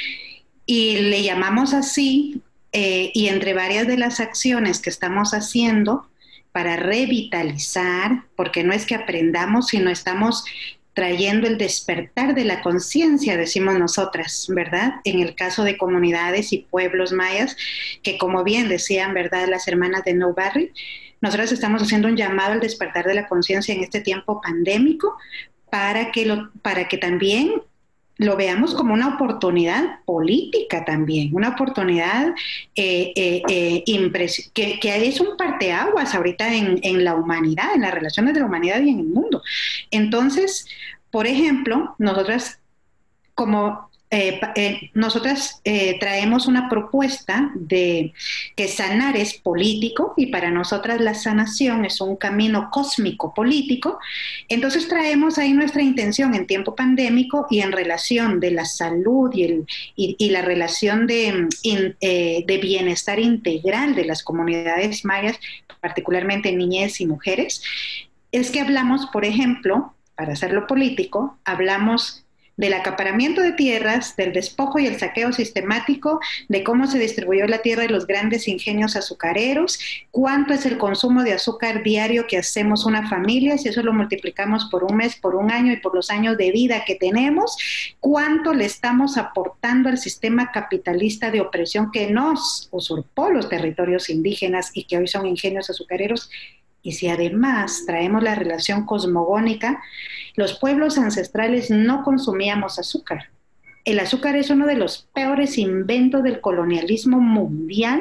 Y le llamamos así, eh, y entre varias de las acciones que estamos haciendo para revitalizar, porque no es que aprendamos, sino estamos trayendo el despertar de la conciencia, decimos nosotras, ¿verdad? En el caso de comunidades y pueblos mayas, que como bien decían, ¿verdad?, las hermanas de No Barri, nosotras estamos haciendo un llamado al despertar de la conciencia en este tiempo pandémico para que, lo, para que también lo veamos como una oportunidad política también, una oportunidad eh, eh, eh, impres- que, que es un parteaguas ahorita en, en la humanidad, en las relaciones de la humanidad y en el mundo. Entonces, por ejemplo, nosotras como eh, eh, nosotras eh, traemos una propuesta de que sanar es político y para nosotras la sanación es un camino cósmico político. Entonces traemos ahí nuestra intención en tiempo pandémico y en relación de la salud y, el, y, y la relación de, in, eh, de bienestar integral de las comunidades mayas, particularmente niñez y mujeres, es que hablamos, por ejemplo, para hacerlo político, hablamos del acaparamiento de tierras, del despojo y el saqueo sistemático, de cómo se distribuyó la tierra y los grandes ingenios azucareros, cuánto es el consumo de azúcar diario que hacemos una familia, si eso lo multiplicamos por un mes, por un año y por los años de vida que tenemos, cuánto le estamos aportando al sistema capitalista de opresión que nos usurpó los territorios indígenas y que hoy son ingenios azucareros. Y si además traemos la relación cosmogónica, los pueblos ancestrales no consumíamos azúcar. El azúcar es uno de los peores inventos del colonialismo mundial,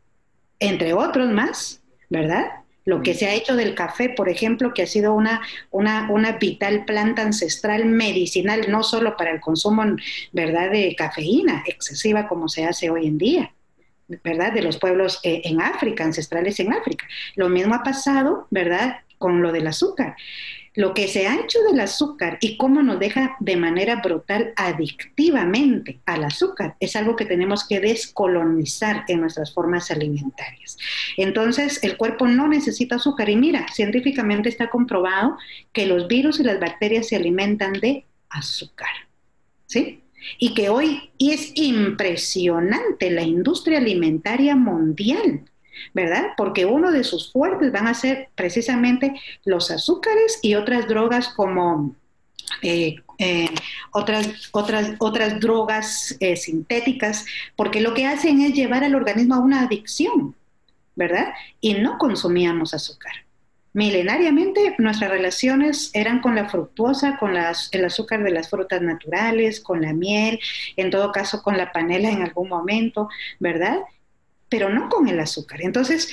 entre otros más, ¿verdad? Lo que se ha hecho del café, por ejemplo, que ha sido una, una, una vital planta ancestral medicinal, no solo para el consumo, ¿verdad?, de cafeína excesiva como se hace hoy en día, ¿verdad?, de los pueblos eh, en África, ancestrales en África. Lo mismo ha pasado, ¿verdad?, con lo del azúcar. Lo que se ha hecho del azúcar y cómo nos deja de manera brutal adictivamente al azúcar es algo que tenemos que descolonizar en nuestras formas alimentarias. Entonces, el cuerpo no necesita azúcar y mira, científicamente está comprobado que los virus y las bacterias se alimentan de azúcar, ¿sí? Y que hoy es impresionante la industria alimentaria mundial, ¿verdad? Porque uno de sus fuertes van a ser precisamente los azúcares y otras drogas como eh, eh, otras, otras, otras drogas eh, sintéticas, porque lo que hacen es llevar al organismo a una adicción, ¿verdad? Y no consumíamos azúcar. Milenariamente nuestras relaciones eran con la fructuosa, con las, el azúcar de las frutas naturales, con la miel, en todo caso con la panela en algún momento, ¿verdad? Pero no con el azúcar. Entonces,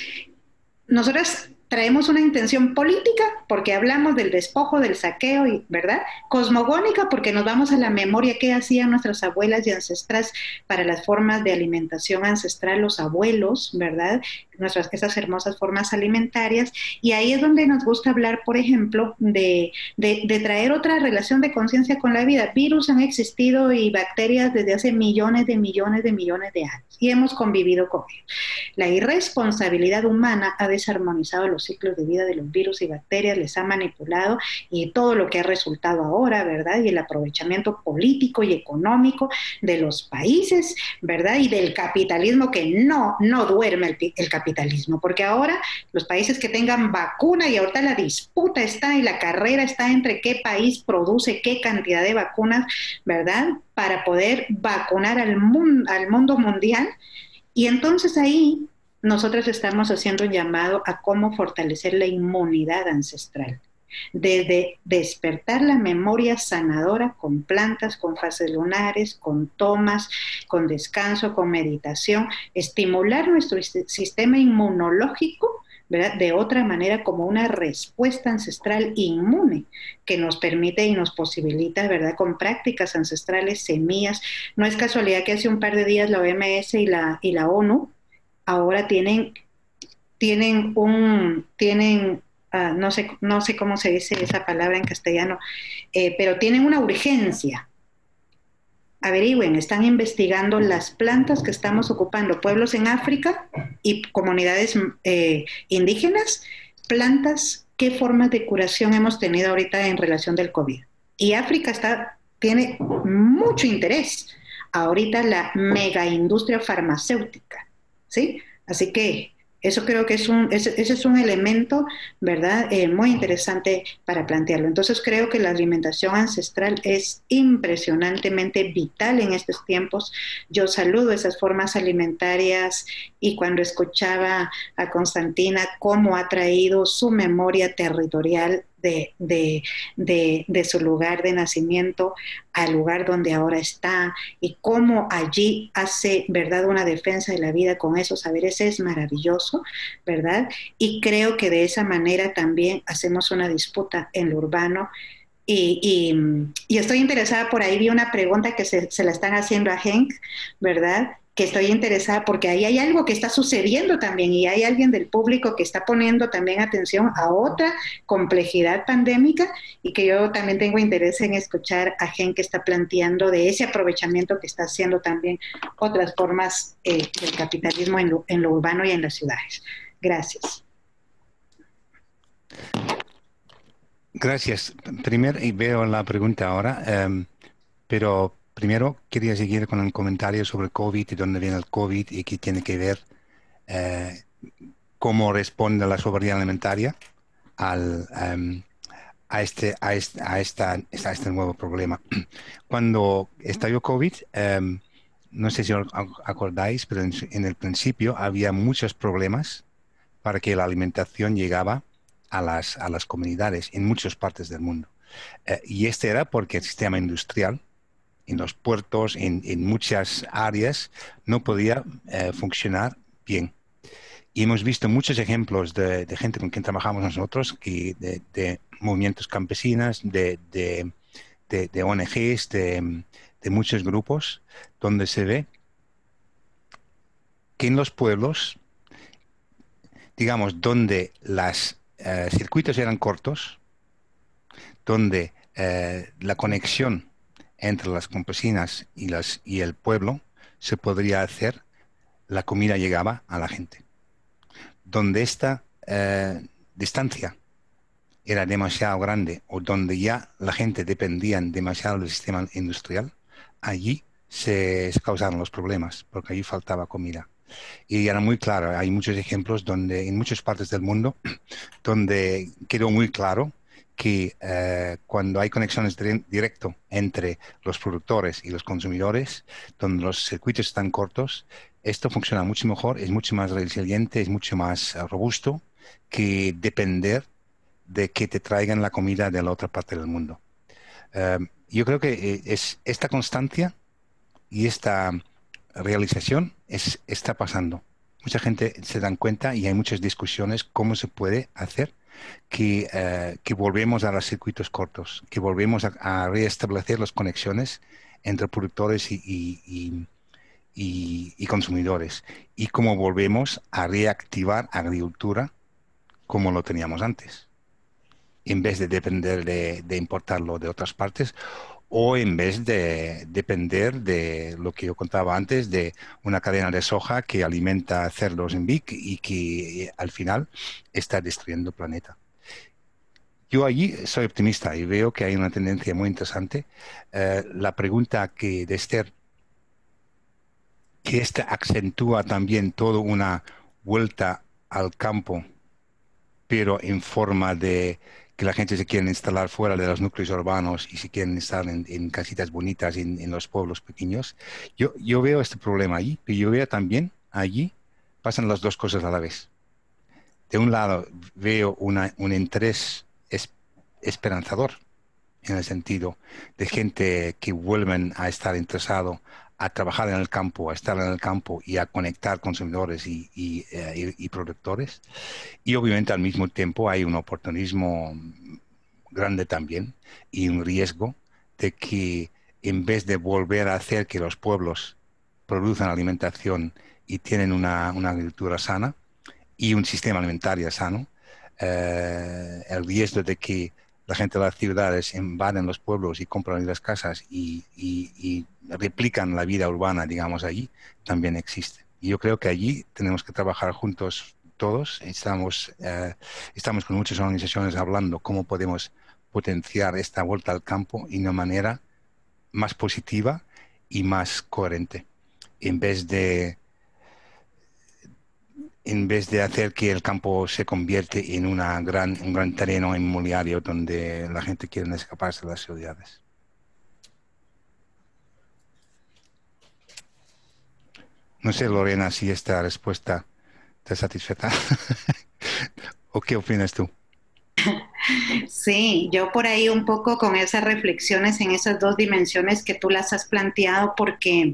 nosotros traemos una intención política porque hablamos del despojo, del saqueo, y, ¿verdad? Cosmogónica porque nos vamos a la memoria que hacían nuestras abuelas y ancestras para las formas de alimentación ancestral, los abuelos, ¿verdad? Nuestras, esas hermosas formas alimentarias, y ahí es donde nos gusta hablar, por ejemplo, de, de, de traer otra relación de conciencia con la vida. Virus han existido y bacterias desde hace millones de millones de millones de años, y hemos convivido con ellos. La irresponsabilidad humana ha desarmonizado los ciclos de vida de los virus y bacterias, les ha manipulado, y todo lo que ha resultado ahora, ¿verdad? Y el aprovechamiento político y económico de los países, ¿verdad? Y del capitalismo que no, no duerme el, el capitalismo. capitalismo, porque ahora los países que tengan vacuna, y ahorita la disputa está y la carrera está entre qué país produce qué cantidad de vacunas, ¿verdad?, para poder vacunar al mundo, al mundo mundial, Y entonces ahí nosotros estamos haciendo un llamado a cómo fortalecer la inmunidad ancestral, desde despertar la memoria sanadora con plantas, con fases lunares, con tomas, con descanso, con meditación, estimular nuestro sistema inmunológico, ¿verdad? De otra manera, como una respuesta ancestral inmune que nos permite y nos posibilita, ¿verdad? Con prácticas ancestrales, semillas. No es casualidad que hace un par de días la O M S y la, y la ONU ahora tienen, tienen un, tienen, uh, no sé, no sé cómo se dice esa palabra en castellano, eh, pero tienen una urgencia. Averigüen, están investigando las plantas que estamos ocupando, pueblos en África y comunidades eh, indígenas, plantas, qué formas de curación hemos tenido ahorita en relación del COVID. Y África está, tiene mucho interés ahorita la mega industria farmacéutica, ¿sí? Así que eso creo que es un, ese, ese es un elemento, ¿verdad? Eh, muy interesante para plantearlo. Entonces creo que la alimentación ancestral es impresionantemente vital en estos tiempos. Yo saludo esas formas alimentarias y cuando escuchaba a Constantina cómo ha traído su memoria territorial de, de, de, de su lugar de nacimiento al lugar donde ahora está y cómo allí hace, ¿verdad?, una defensa de la vida con esos saberes es maravilloso, ¿verdad? Y creo que de esa manera también hacemos una disputa en lo urbano. Y, y, y estoy interesada, por ahí vi una pregunta que se, se la están haciendo a Henk, ¿verdad?, que estoy interesada porque ahí hay algo que está sucediendo también y hay alguien del público que está poniendo también atención a otra complejidad pandémica y que yo también tengo interés en escuchar a gente que está planteando de ese aprovechamiento que está haciendo también otras formas eh, del capitalismo en lo, en lo urbano y en las ciudades. Gracias. Gracias. Primero, y veo la pregunta ahora, um, pero... Primero, quería seguir con el comentario sobre el COVID y dónde viene el COVID y qué tiene que ver eh, cómo responde la soberanía alimentaria al, um, a, este, a, este, a, esta, a este nuevo problema. Cuando estalló COVID, um, no sé si os acordáis, pero en, en el principio había muchos problemas para que la alimentación llegaba a las, a las comunidades en muchas partes del mundo. Eh, y este era porque el sistema industrial en los puertos, en, en muchas áreas, no podía eh, funcionar bien. Y hemos visto muchos ejemplos de, de gente con quien trabajamos nosotros, que de, de movimientos campesinos, de, de, de, de O N Ges, de, de muchos grupos, donde se ve que en los pueblos, digamos, donde los eh, circuitos eran cortos, donde eh, la conexión entre las campesinas y, las, y el pueblo se podría hacer, la comida llegaba a la gente. Donde esta eh, distancia era demasiado grande o donde ya la gente dependía demasiado del sistema industrial, allí se, se causaron los problemas, porque allí faltaba comida. Y era muy claro, hay muchos ejemplos donde en muchas partes del mundo donde quedó muy claro que eh, cuando hay conexiones directas entre los productores y los consumidores, donde los circuitos están cortos, esto funciona mucho mejor, es mucho más resiliente, es mucho más uh, robusto que depender de que te traigan la comida de la otra parte del mundo. Uh, yo creo que es esta constancia y esta realización es, está pasando. Mucha gente se dan cuenta y hay muchas discusiones cómo se puede hacer que, uh, que volvemos a los circuitos cortos, que volvemos a, a reestablecer las conexiones entre productores y, y, y, y, y consumidores, y cómo volvemos a reactivar agricultura como lo teníamos antes, en vez de depender de, de importarlo de otras partes, o en vez de depender de lo que yo contaba antes, de una cadena de soja que alimenta cerdos en Vic y que al final está destruyendo el planeta. Yo allí soy optimista y veo que hay una tendencia muy interesante. Eh, la pregunta que de Esther, que esta acentúa también toda una vuelta al campo, pero en forma de que la gente se quiere instalar fuera de los núcleos urbanos y se quieren instalar en, en casitas bonitas en, en los pueblos pequeños. Yo, yo veo este problema ahí, pero yo veo también allí, pasan las dos cosas a la vez. De un lado veo una, un interés es, esperanzador, en el sentido de gente que vuelven a estar interesado a trabajar en el campo, a estar en el campo y a conectar consumidores y, y, eh, y, y productores. Y obviamente al mismo tiempo hay un oportunismo grande también y un riesgo de que en vez de volver a hacer que los pueblos produzcan alimentación y tienen una, una agricultura sana y un sistema alimentario sano, eh, el riesgo de que la gente de las ciudades invaden los pueblos y compran las casas y, y, y replican la vida urbana, digamos, allí, también existe. Y yo creo que allí tenemos que trabajar juntos todos. Estamos, eh, estamos con muchas organizaciones hablando cómo podemos potenciar esta vuelta al campo de una manera más positiva y más coherente, en vez de en vez de hacer que el campo se convierte en una gran, un gran terreno inmobiliario donde la gente quiere escaparse de las ciudades. No sé, Lorena, si esta respuesta te satisfecha. ¿O qué opinas tú? Sí, yo por ahí un poco con esas reflexiones en esas dos dimensiones que tú las has planteado, porque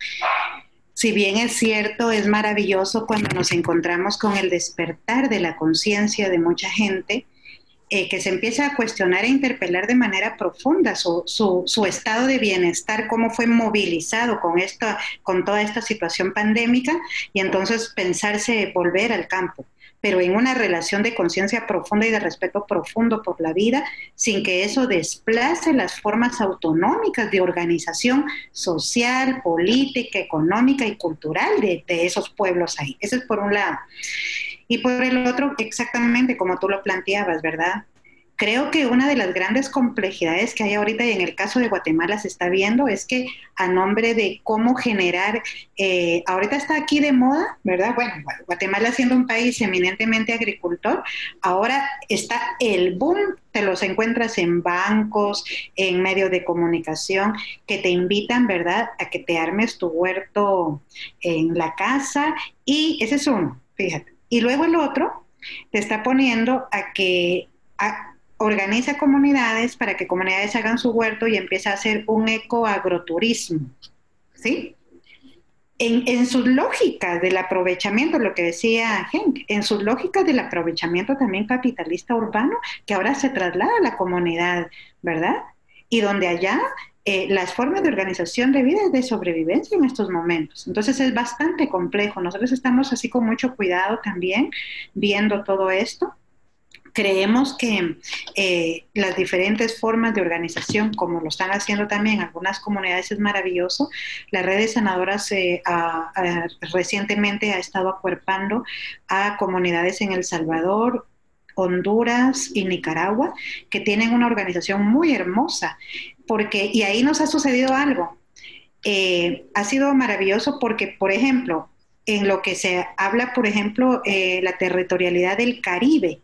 si bien es cierto, es maravilloso cuando nos encontramos con el despertar de la conciencia de mucha gente, eh, que se empieza a cuestionar e interpelar de manera profunda su, su, su estado de bienestar, cómo fue movilizado con, esta, con toda esta situación pandémica, y entonces pensarse volver al campo, pero en una relación de conciencia profunda y de respeto profundo por la vida, sin que eso desplace las formas autonómicas de organización social, política, económica y cultural de, de esos pueblos ahí. Eso es por un lado. Y por el otro, exactamente como tú lo planteabas, ¿verdad? Creo que una de las grandes complejidades que hay ahorita, y en el caso de Guatemala se está viendo, es que a nombre de cómo generar, eh, ahorita está aquí de moda, ¿verdad? Bueno, Guatemala siendo un país eminentemente agricultor, ahora está el boom, te los encuentras en bancos, en medios de comunicación, que te invitan, ¿verdad?, a que te armes tu huerto en la casa, y ese es uno, fíjate. Y luego el otro te está poniendo a que... A, organiza comunidades para que comunidades hagan su huerto y empieza a hacer un ecoagroturismo, ¿sí? En, en sus lógicas del aprovechamiento, lo que decía Henk, en sus lógicas del aprovechamiento también capitalista urbano, que ahora se traslada a la comunidad, ¿verdad? Y donde allá eh, las formas de organización de vida es de sobrevivencia en estos momentos. Entonces es bastante complejo. Nosotros estamos así con mucho cuidado también viendo todo esto. Creemos que eh, las diferentes formas de organización, como lo están haciendo también algunas comunidades, es maravilloso. La Red de Sanadoras eh, a, a, recientemente ha estado acuerpando a comunidades en El Salvador, Honduras y Nicaragua, que tienen una organización muy hermosa, porque, y ahí nos ha sucedido algo. Eh, ha sido maravilloso porque, por ejemplo, en lo que se habla, por ejemplo, eh, la territorialidad del Caribe,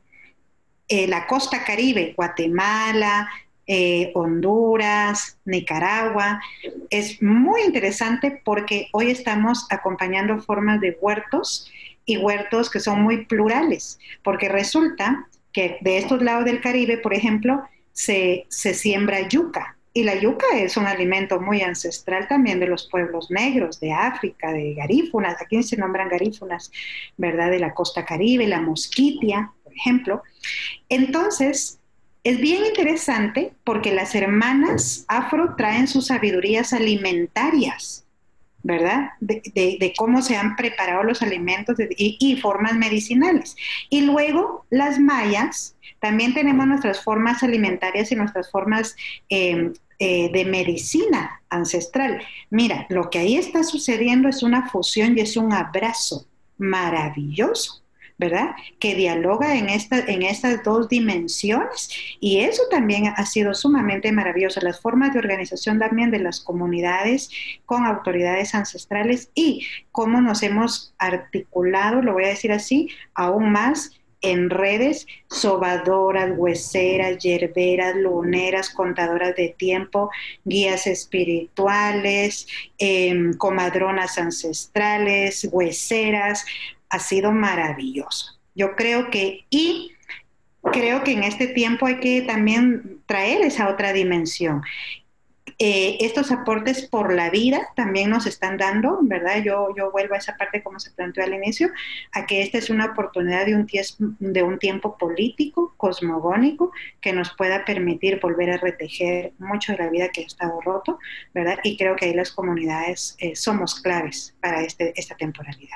Eh, la costa Caribe, Guatemala, eh, Honduras, Nicaragua, es muy interesante porque hoy estamos acompañando formas de huertos y huertos que son muy plurales, porque resulta que de estos lados del Caribe, por ejemplo, se, se siembra yuca, y la yuca es un alimento muy ancestral también de los pueblos negros, de África, de garífunas, aquí se nombran garífunas, ¿verdad?, de la costa Caribe, la mosquitia, por ejemplo. Entonces, es bien interesante porque las hermanas afro traen sus sabidurías alimentarias, ¿verdad? De, de, de cómo se han preparado los alimentos de, y, y formas medicinales. Y luego las mayas, también tenemos nuestras formas alimentarias y nuestras formas eh, eh, de medicina ancestral. Mira, lo que ahí está sucediendo es una fusión y es un abrazo maravilloso, ¿verdad?, que dialoga en, esta, en estas dos dimensiones, y eso también ha sido sumamente maravilloso, las formas de organización también de las comunidades con autoridades ancestrales y cómo nos hemos articulado, lo voy a decir así, aún más en redes, sobadoras, hueseras, yerberas, luneras, contadoras de tiempo, guías espirituales, eh, comadronas ancestrales, hueseras. Ha sido maravilloso. Yo creo que, y creo que en este tiempo hay que también traer esa otra dimensión. Eh, estos aportes por la vida también nos están dando, ¿verdad? Yo, yo vuelvo a esa parte como se planteó al inicio, a que esta es una oportunidad de un, ties- de un tiempo político, cosmogónico, que nos pueda permitir volver a retejer mucho de la vida que ha estado roto, ¿verdad? Y creo que ahí las comunidades eh, somos claves para este, esta temporalidad.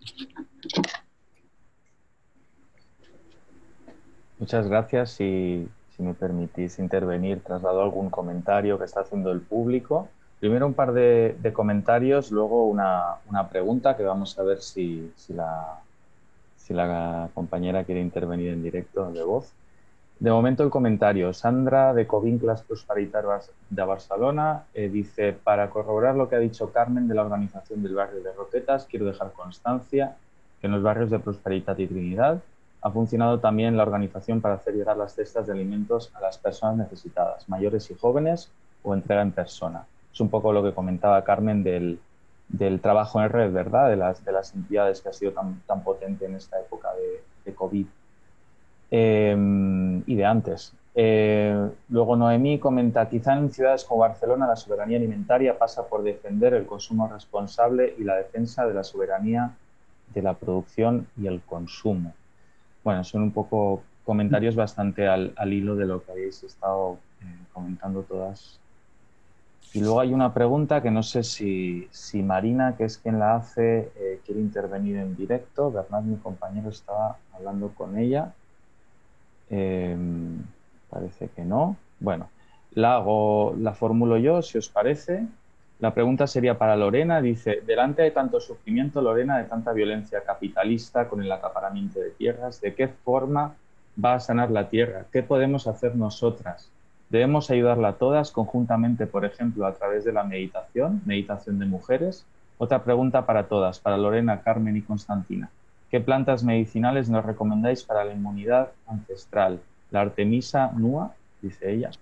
Muchas gracias. Si, si me permitís intervenir, traslado algún comentario que está haciendo el público. Primero un par de, de comentarios, luego una, una pregunta que vamos a ver si, si, la, si la compañera quiere intervenir en directo de voz. De momento el comentario. Sandra de Covinclas Prosperitarias de Barcelona eh, dice: para corroborar lo que ha dicho Carmen de la organización del barrio de Roquetas, quiero dejar constancia que en los barrios de Prosperitat y Trinidad ha funcionado también la organización para hacer llegar las cestas de alimentos a las personas necesitadas, mayores y jóvenes, o entrega en persona. Es un poco lo que comentaba Carmen del, del trabajo en red, ¿verdad? De las, de las entidades que ha sido tan, tan potente en esta época de, de COVID eh, y de antes. Eh, luego Noemí comenta: quizá en ciudades como Barcelona la soberanía alimentaria pasa por defender el consumo responsable y la defensa de la soberanía de la producción y el consumo. Bueno, son un poco comentarios bastante al, al hilo de lo que habéis estado eh, comentando todas. Y luego hay una pregunta que no sé si, si Marina, que es quien la hace, eh, quiere intervenir en directo. Bernat, mi compañero, estaba hablando con ella. Eh, parece que no. Bueno, la hago, la formulo yo, si os parece. La pregunta sería para Lorena. Dice: delante de tanto sufrimiento, Lorena, de tanta violencia capitalista con el acaparamiento de tierras, ¿de qué forma va a sanar la tierra? ¿Qué podemos hacer nosotras? ¿Debemos ayudarla todas conjuntamente, por ejemplo, a través de la meditación, meditación de mujeres? Otra pregunta para todas, para Lorena, Carmen y Constantina. ¿Qué plantas medicinales nos recomendáis para la inmunidad ancestral? La Artemisa nua, dice ella.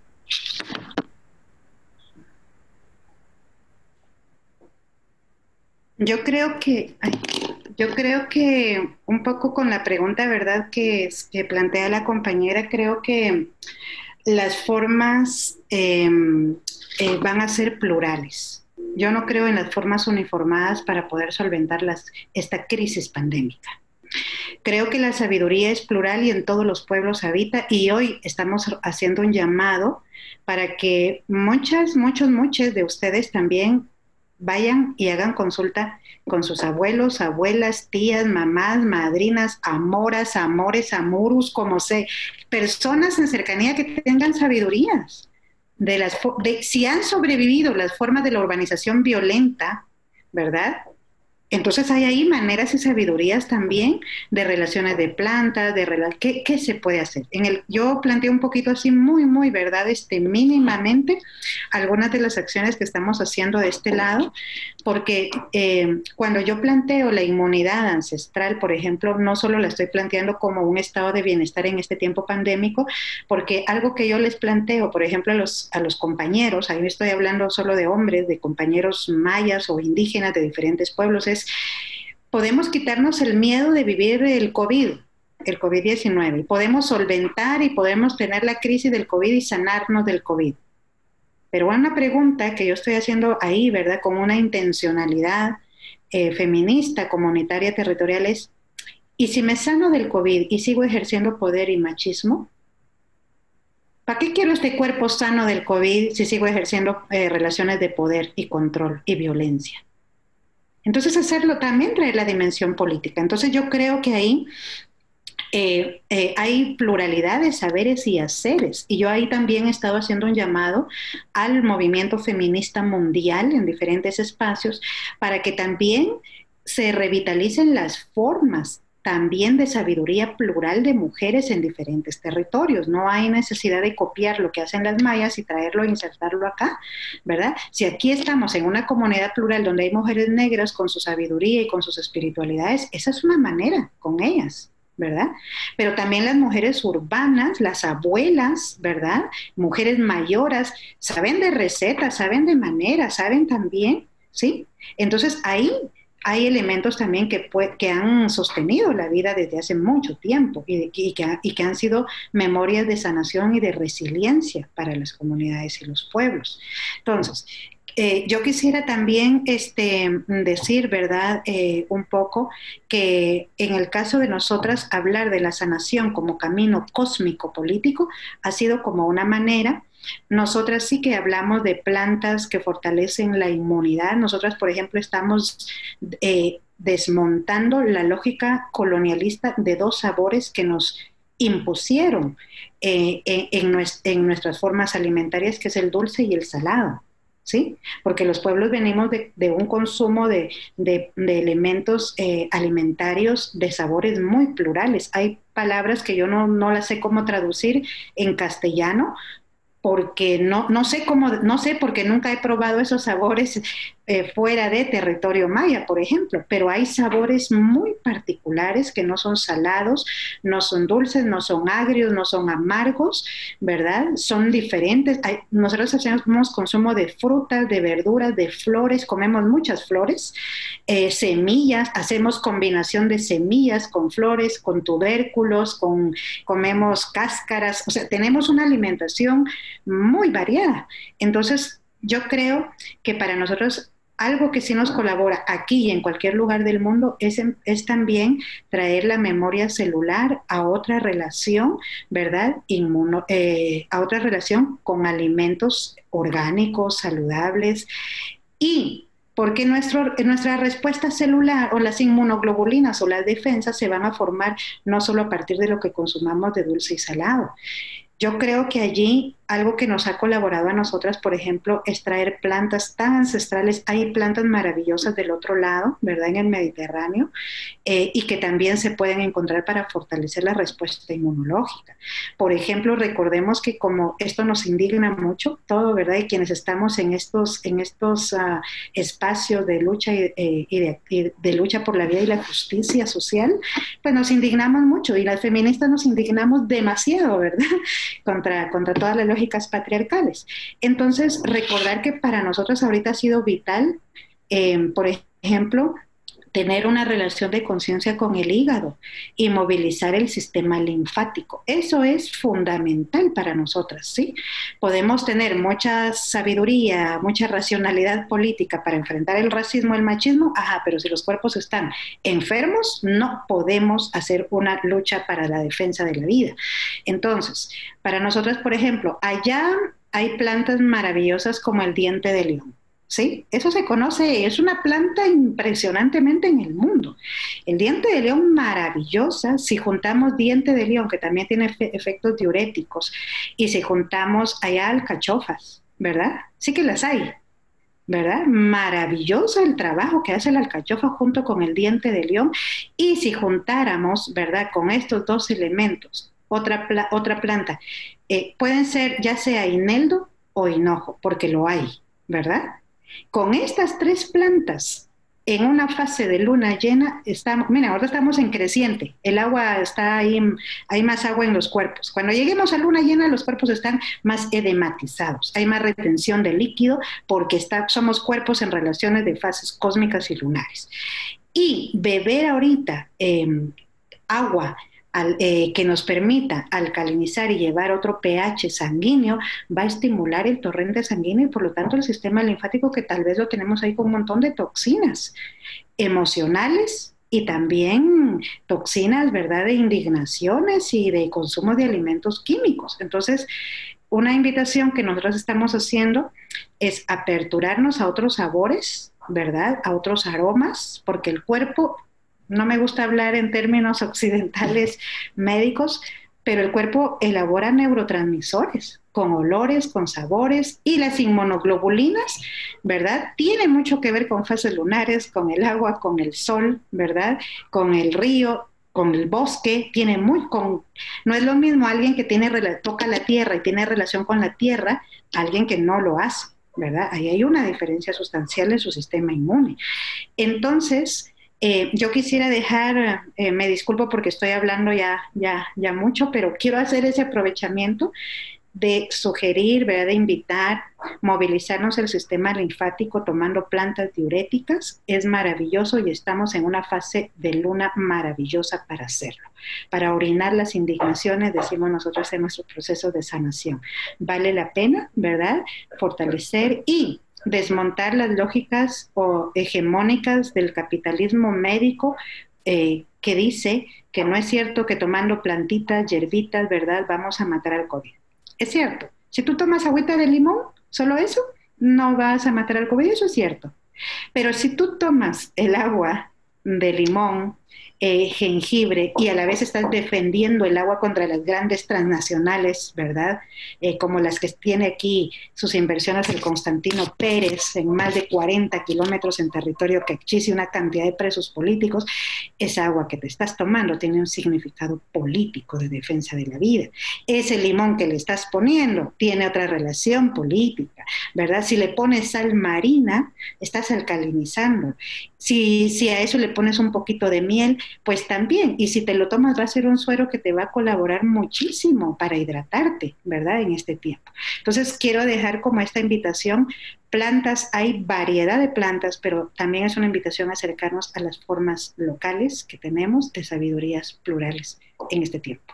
Yo creo que, ay, yo creo que un poco con la pregunta, ¿verdad?, que, que plantea la compañera, creo que las formas eh, eh, van a ser plurales. Yo no creo en las formas uniformadas para poder solventar las, esta crisis pandémica. Creo que la sabiduría es plural y en todos los pueblos habita, y hoy estamos haciendo un llamado para que muchas, muchos, muchos de ustedes también vayan y hagan consulta con sus abuelos, abuelas, tías, mamás, madrinas, amoras, amores, amurus, como sé, personas en cercanía que tengan sabidurías de las de, si han sobrevivido las formas de la urbanización violenta, ¿verdad? Entonces hay ahí maneras y sabidurías también de relaciones de plantas, de rela ¿qué, qué se puede hacer? En el, yo planteo un poquito así muy, muy, ¿verdad? Este, mínimamente algunas de las acciones que estamos haciendo de este lado, porque eh, cuando yo planteo la inmunidad ancestral, por ejemplo, no solo la estoy planteando como un estado de bienestar en este tiempo pandémico, porque algo que yo les planteo, por ejemplo, a los, a los compañeros, ahí estoy hablando solo de hombres, de compañeros mayas o indígenas de diferentes pueblos, es podemos quitarnos el miedo de vivir el COVID, el COVID diecinueve, podemos solventar y podemos tener la crisis del COVID y sanarnos del COVID. Pero una pregunta que yo estoy haciendo ahí, ¿verdad?, con una intencionalidad eh, feminista, comunitaria, territorial, es: ¿y si me sano del COVID y sigo ejerciendo poder y machismo? ¿Para qué quiero este cuerpo sano del COVID si sigo ejerciendo eh, relaciones de poder y control y violencia? Entonces hacerlo también trae la dimensión política. Entonces yo creo que ahí eh, eh, hay pluralidad de saberes y haceres. Y yo ahí también he estado haciendo un llamado al movimiento feminista mundial en diferentes espacios para que también se revitalicen las formas también de sabiduría plural de mujeres en diferentes territorios. No hay necesidad de copiar lo que hacen las mayas y traerlo e insertarlo acá, ¿verdad? Si aquí estamos en una comunidad plural donde hay mujeres negras con su sabiduría y con sus espiritualidades, esa es una manera con ellas, ¿verdad? Pero también las mujeres urbanas, las abuelas, ¿verdad? Mujeres mayoras, saben de recetas, saben de maneras, saben también, ¿sí? Entonces ahí hay elementos también que, que han sostenido la vida desde hace mucho tiempo y, de, y, que, y que han sido memorias de sanación y de resiliencia para las comunidades y los pueblos. Entonces, Eh, yo quisiera también este, decir, ¿verdad?, eh, un poco que en el caso de nosotras hablar de la sanación como camino cósmico político ha sido como una manera. Nosotras sí que hablamos de plantas que fortalecen la inmunidad. Nosotras, por ejemplo, estamos eh, desmontando la lógica colonialista de dos sabores que nos impusieron eh, en, en, nuest- en nuestras formas alimentarias, que es el dulce y el salado. ¿Sí? Porque los pueblos venimos de, de un consumo de, de, de elementos eh, alimentarios de sabores muy plurales. Hay palabras que yo no, no las sé cómo traducir en castellano, porque no, no sé cómo, no sé porque nunca he probado esos sabores eh, fuera de territorio maya, por ejemplo, pero hay sabores muy particulares que no son salados, no son dulces, no son agrios, no son amargos, ¿verdad? Son diferentes. Hay, nosotros hacemos consumo de frutas, de verduras, de flores, comemos muchas flores, eh, semillas, hacemos combinación de semillas con flores, con tubérculos, con, comemos cáscaras, o sea, tenemos una alimentación muy variada. Entonces, yo creo que para nosotros algo que sí nos colabora aquí y en cualquier lugar del mundo es, es también traer la memoria celular a otra relación, ¿verdad? Inmuno, eh, a otra relación con alimentos orgánicos, saludables. Y porque nuestro, nuestra respuesta celular o las inmunoglobulinas o las defensas se van a formar no solo a partir de lo que consumamos de dulce y salado. Yo creo que allí algo que nos ha colaborado a nosotras, por ejemplo, es traer plantas tan ancestrales. Hay plantas maravillosas del otro lado, ¿verdad?, en el Mediterráneo, eh, y que también se pueden encontrar para fortalecer la respuesta inmunológica. Por ejemplo, recordemos que como esto nos indigna mucho, todo, ¿verdad?, y quienes estamos en estos, en estos uh, espacios de lucha y, eh, y, de, y de lucha por la vida y la justicia social, pues nos indignamos mucho, y las feministas nos indignamos demasiado, ¿verdad?, contra, contra todas las lógicas patriarcales. Entonces, recordar que para nosotros ahorita ha sido vital, eh, por ejemplo, tener una relación de conciencia con el hígado y movilizar el sistema linfático. Eso es fundamental para nosotras, ¿sí? Podemos tener mucha sabiduría, mucha racionalidad política para enfrentar el racismo, el machismo, ajá, pero si los cuerpos están enfermos, no podemos hacer una lucha para la defensa de la vida. Entonces, para nosotras, por ejemplo, allá hay plantas maravillosas como el diente de león. ¿Sí? Eso se conoce, es una planta impresionantemente en el mundo. El diente de león, maravillosa. Si juntamos diente de león, que también tiene efe- efectos diuréticos, y si juntamos allá alcachofas, ¿verdad? Sí que las hay, ¿verdad? Maravilloso el trabajo que hace la alcachofa junto con el diente de león. Y si juntáramos, ¿verdad?, con estos dos elementos, otra, pla- otra planta, eh, pueden ser ya sea ineldo o hinojo, porque lo hay, ¿verdad? Con estas tres plantas, en una fase de luna llena, estamos, mira, ahora estamos en creciente, el agua está ahí, hay más agua en los cuerpos. Cuando lleguemos a luna llena, los cuerpos están más edematizados, hay más retención de líquido porque está, somos cuerpos en relaciones de fases cósmicas y lunares. Y beber ahorita eh, agua Al, eh, que nos permita alcalinizar y llevar otro pH sanguíneo, va a estimular el torrente sanguíneo y por lo tanto el sistema linfático, que tal vez lo tenemos ahí con un montón de toxinas emocionales y también toxinas, ¿verdad?, de indignaciones y de consumo de alimentos químicos. Entonces, una invitación que nosotros estamos haciendo es aperturarnos a otros sabores, ¿verdad?, a otros aromas, porque el cuerpo, no me gusta hablar en términos occidentales médicos, pero el cuerpo elabora neurotransmisores con olores, con sabores, y las inmunoglobulinas, ¿verdad?, tiene mucho que ver con fases lunares, con el agua, con el sol, ¿verdad?, con el río, con el bosque, tiene muy, con, no es lo mismo alguien que tiene, toca la tierra y tiene relación con la tierra, alguien que no lo hace, ¿verdad? Ahí hay una diferencia sustancial en su sistema inmune. Entonces, Eh, yo quisiera dejar, eh, me disculpo porque estoy hablando ya, ya, ya mucho, pero quiero hacer ese aprovechamiento de sugerir, ¿verdad? De invitar, movilizarnos el sistema linfático tomando plantas diuréticas. Es maravilloso y estamos en una fase de luna maravillosa para hacerlo. Para orinar las indignaciones, decimos nosotros en nuestro proceso de sanación. Vale la pena, ¿verdad? Fortalecer y desmontar las lógicas o hegemónicas del capitalismo médico eh, que dice que no es cierto que tomando plantitas, hierbitas, ¿verdad? Vamos a matar al COVID. Es cierto, si tú tomas agüita de limón, solo eso, no vas a matar al COVID, eso es cierto. Pero si tú tomas el agua de limón, eh, jengibre, y a la vez estás defendiendo el agua contra las grandes transnacionales, ¿verdad? Eh, como las que tiene aquí sus inversiones el Constantino Pérez en más de cuarenta kilómetros en territorio quechí y una cantidad de presos políticos, esa agua que te estás tomando tiene un significado político de defensa de la vida. Ese limón que le estás poniendo tiene otra relación política, ¿verdad? Si le pones sal marina, estás alcalinizando. Si, si a eso le pones un poquito de miel, pues también. Y si te lo tomas va a ser un suero que te va a colaborar muchísimo para hidratarte, ¿verdad? En este tiempo. Entonces quiero dejar como esta invitación. Plantas, hay variedad de plantas, pero también es una invitación a acercarnos a las formas locales que tenemos de sabidurías plurales en este tiempo.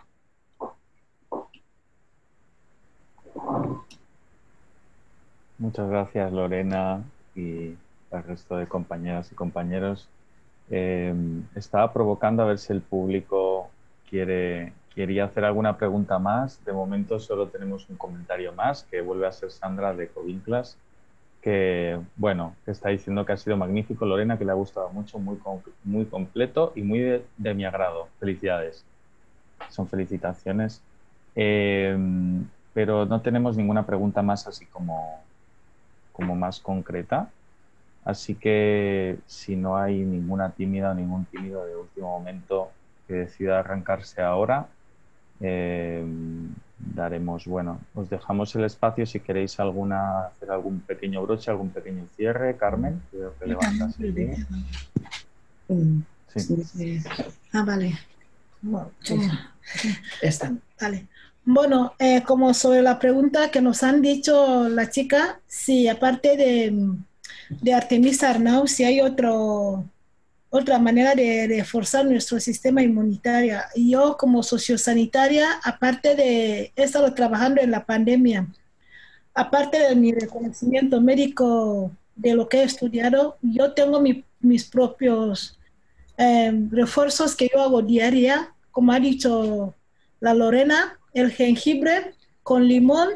Muchas gracias, Lorena, y al resto de compañeras y compañeros. Eh, estaba provocando a ver si el público quiere, quería hacer alguna pregunta más. De momento solo tenemos un comentario más, que vuelve a ser Sandra de Covinclas, que, bueno, que está diciendo que ha sido magnífico, Lorena, que le ha gustado mucho, muy, muy completo y muy de, de mi agrado. Felicidades. Son felicitaciones. Eh, pero no tenemos ninguna pregunta más así como, como más concreta. Así que si no hay ninguna tímida o ningún tímido de último momento que decida arrancarse ahora, eh, daremos, bueno, os dejamos el espacio si queréis alguna, hacer algún pequeño broche, algún pequeño cierre. Carmen, creo que levantas el dedo. Sí. Sí. Ah, vale. Bueno, sí. Está. Vale. Bueno, eh, como sobre la pregunta que nos han dicho la chica, sí, aparte de, de Artemisa Arnau, si hay otro, otra manera de reforzar nuestro sistema inmunitario. Yo como sociosanitaria, aparte de he estado trabajando en la pandemia, aparte de mi reconocimiento médico de lo que he estudiado, yo tengo mi, mis propios eh, refuerzos que yo hago diaria, como ha dicho la Lorena, el jengibre con limón,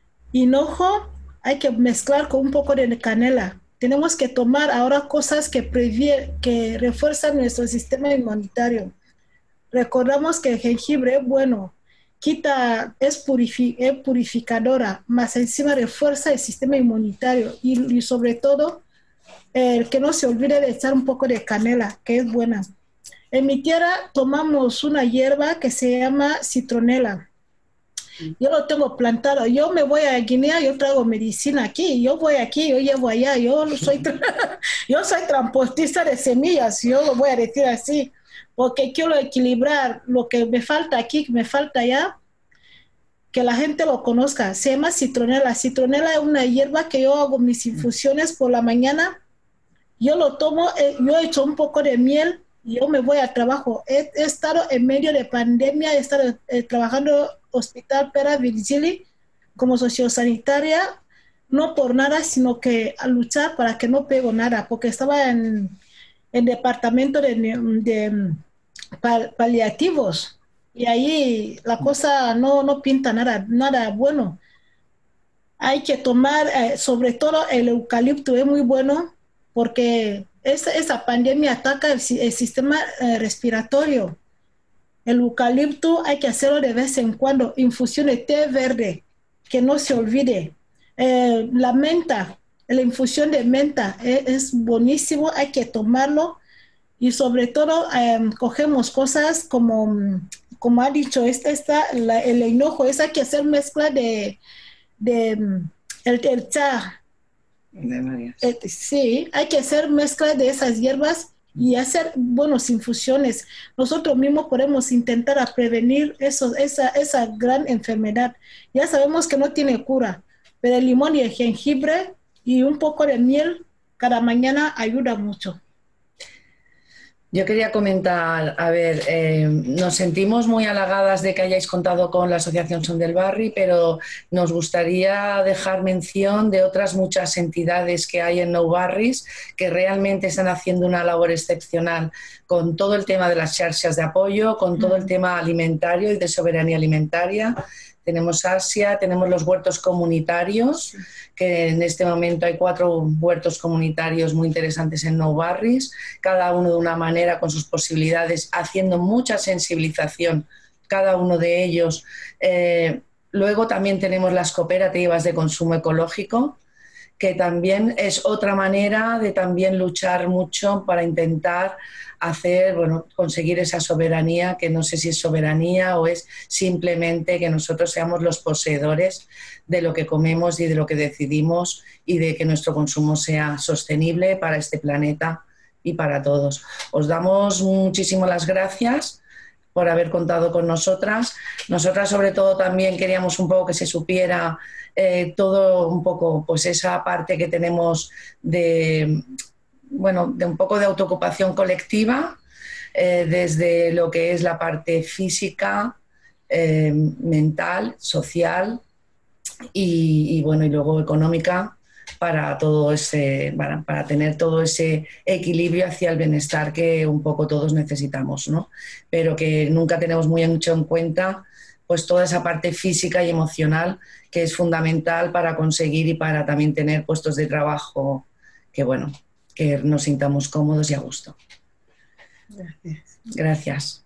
hinojo, hay que mezclar con un poco de canela. Tenemos que tomar ahora cosas que, previe, que refuerzan nuestro sistema inmunitario. Recordamos que el jengibre, bueno, quita, es, purifi, es purificadora, más encima refuerza el sistema inmunitario y, y sobre todo, el que no se olvide de echar un poco de canela, que es buena. En mi tierra tomamos una hierba que se llama citronela. Yo lo tengo plantado. Yo me voy a Guinea, yo traigo medicina aquí. Yo voy aquí, yo llevo allá. Yo soy, yo soy transportista de semillas, yo lo voy a decir así, porque quiero equilibrar lo que me falta aquí, que me falta allá, que la gente lo conozca. Se llama citronela. Citronela es una hierba que yo hago mis infusiones por la mañana. Yo lo tomo, eh, yo he hecho un poco de miel y yo me voy al trabajo. He, he estado en medio de pandemia, he estado eh, trabajando Hospital Pera Virgili como sociosanitaria, no por nada, sino que a luchar para que no pego nada, porque estaba en el departamento de, de pal, paliativos y ahí la cosa no, no pinta nada, nada bueno. Hay que tomar, eh, sobre todo el eucalipto es muy bueno, porque esa, esa pandemia ataca el, el sistema eh, respiratorio. El eucalipto hay que hacerlo de vez en cuando, infusión de té verde, que no se olvide. Eh, la menta, la infusión de menta es, es buenísimo, hay que tomarlo y sobre todo eh, cogemos cosas como, como ha dicho, esta, esta, la, el hinojo, es hay que hacer mezcla de, de el, el chá. De varias. Eh, sí, hay que hacer mezcla de esas hierbas y hacer buenas infusiones. Nosotros mismos podemos intentar a prevenir eso, esa, esa gran enfermedad. Ya sabemos que no tiene cura, pero el limón y el jengibre y un poco de miel cada mañana ayuda mucho. Yo quería comentar, a ver, eh, nos sentimos muy halagadas de que hayáis contado con la Asociación Son del Barri, pero nos gustaría dejar mención de otras muchas entidades que hay en Nou Barris que realmente están haciendo una labor excepcional con todo el tema de las xarxas de apoyo, con todo el tema alimentario y de soberanía alimentaria. Tenemos Asia, tenemos los huertos comunitarios, que en este momento hay cuatro huertos comunitarios muy interesantes en Nou Barris, cada uno de una manera con sus posibilidades, haciendo mucha sensibilización, cada uno de ellos. Eh, luego también tenemos las cooperativas de consumo ecológico, que también es otra manera de también luchar mucho para intentar hacer, bueno, conseguir esa soberanía, que no sé si es soberanía o es simplemente que nosotros seamos los poseedores de lo que comemos y de lo que decidimos y de que nuestro consumo sea sostenible para este planeta y para todos. Os damos muchísimas las gracias por haber contado con nosotras. Nosotras sobre todo también queríamos un poco que se supiera eh, todo un poco, pues esa parte que tenemos de, bueno, de un poco de autoocupación colectiva, eh, desde lo que es la parte física, eh, mental, social y, y bueno, y luego económica, para todo ese, para, para tener todo ese equilibrio hacia el bienestar que un poco todos necesitamos, ¿no? Pero que nunca tenemos muy mucho en cuenta pues toda esa parte física y emocional que es fundamental para conseguir y para también tener puestos de trabajo que, bueno, que nos sintamos cómodos y a gusto. Gracias. Gracias.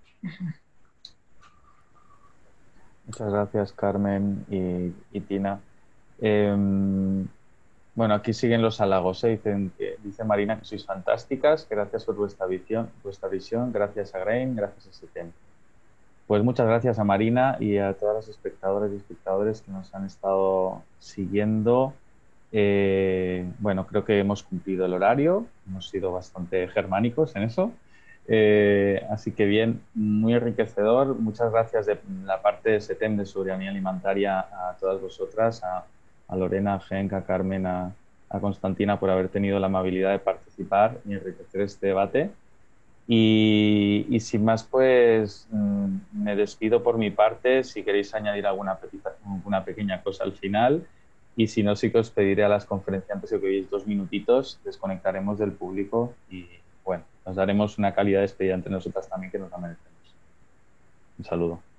Muchas gracias, Carmen y, y Tina. Eh, bueno, aquí siguen los halagos. ¿eh? Dicen que, dice Marina que sois fantásticas, que gracias por vuestra visión, vuestra visión, gracias a Grain, gracias a SETEM. Pues muchas gracias a Marina y a todos los espectadores y espectadores que nos han estado siguiendo. Eh, bueno, creo que hemos cumplido el horario, hemos sido bastante germánicos en eso. Eh, así que bien, muy enriquecedor. Muchas gracias de la parte de SETEM de soberanía alimentaria a todas vosotras, a, a Lorena, a Genk, a Carmen, a, a Constantina por haber tenido la amabilidad de participar y enriquecer este debate. Y, y sin más, pues me despido por mi parte. Si queréis añadir alguna, petita, alguna pequeña cosa al final, y si no, sí que os pediré a las conferenciantes que veis dos minutitos, desconectaremos del público y bueno, nos daremos una calidad de despedida entre nosotras también que nos la merecemos. Un saludo.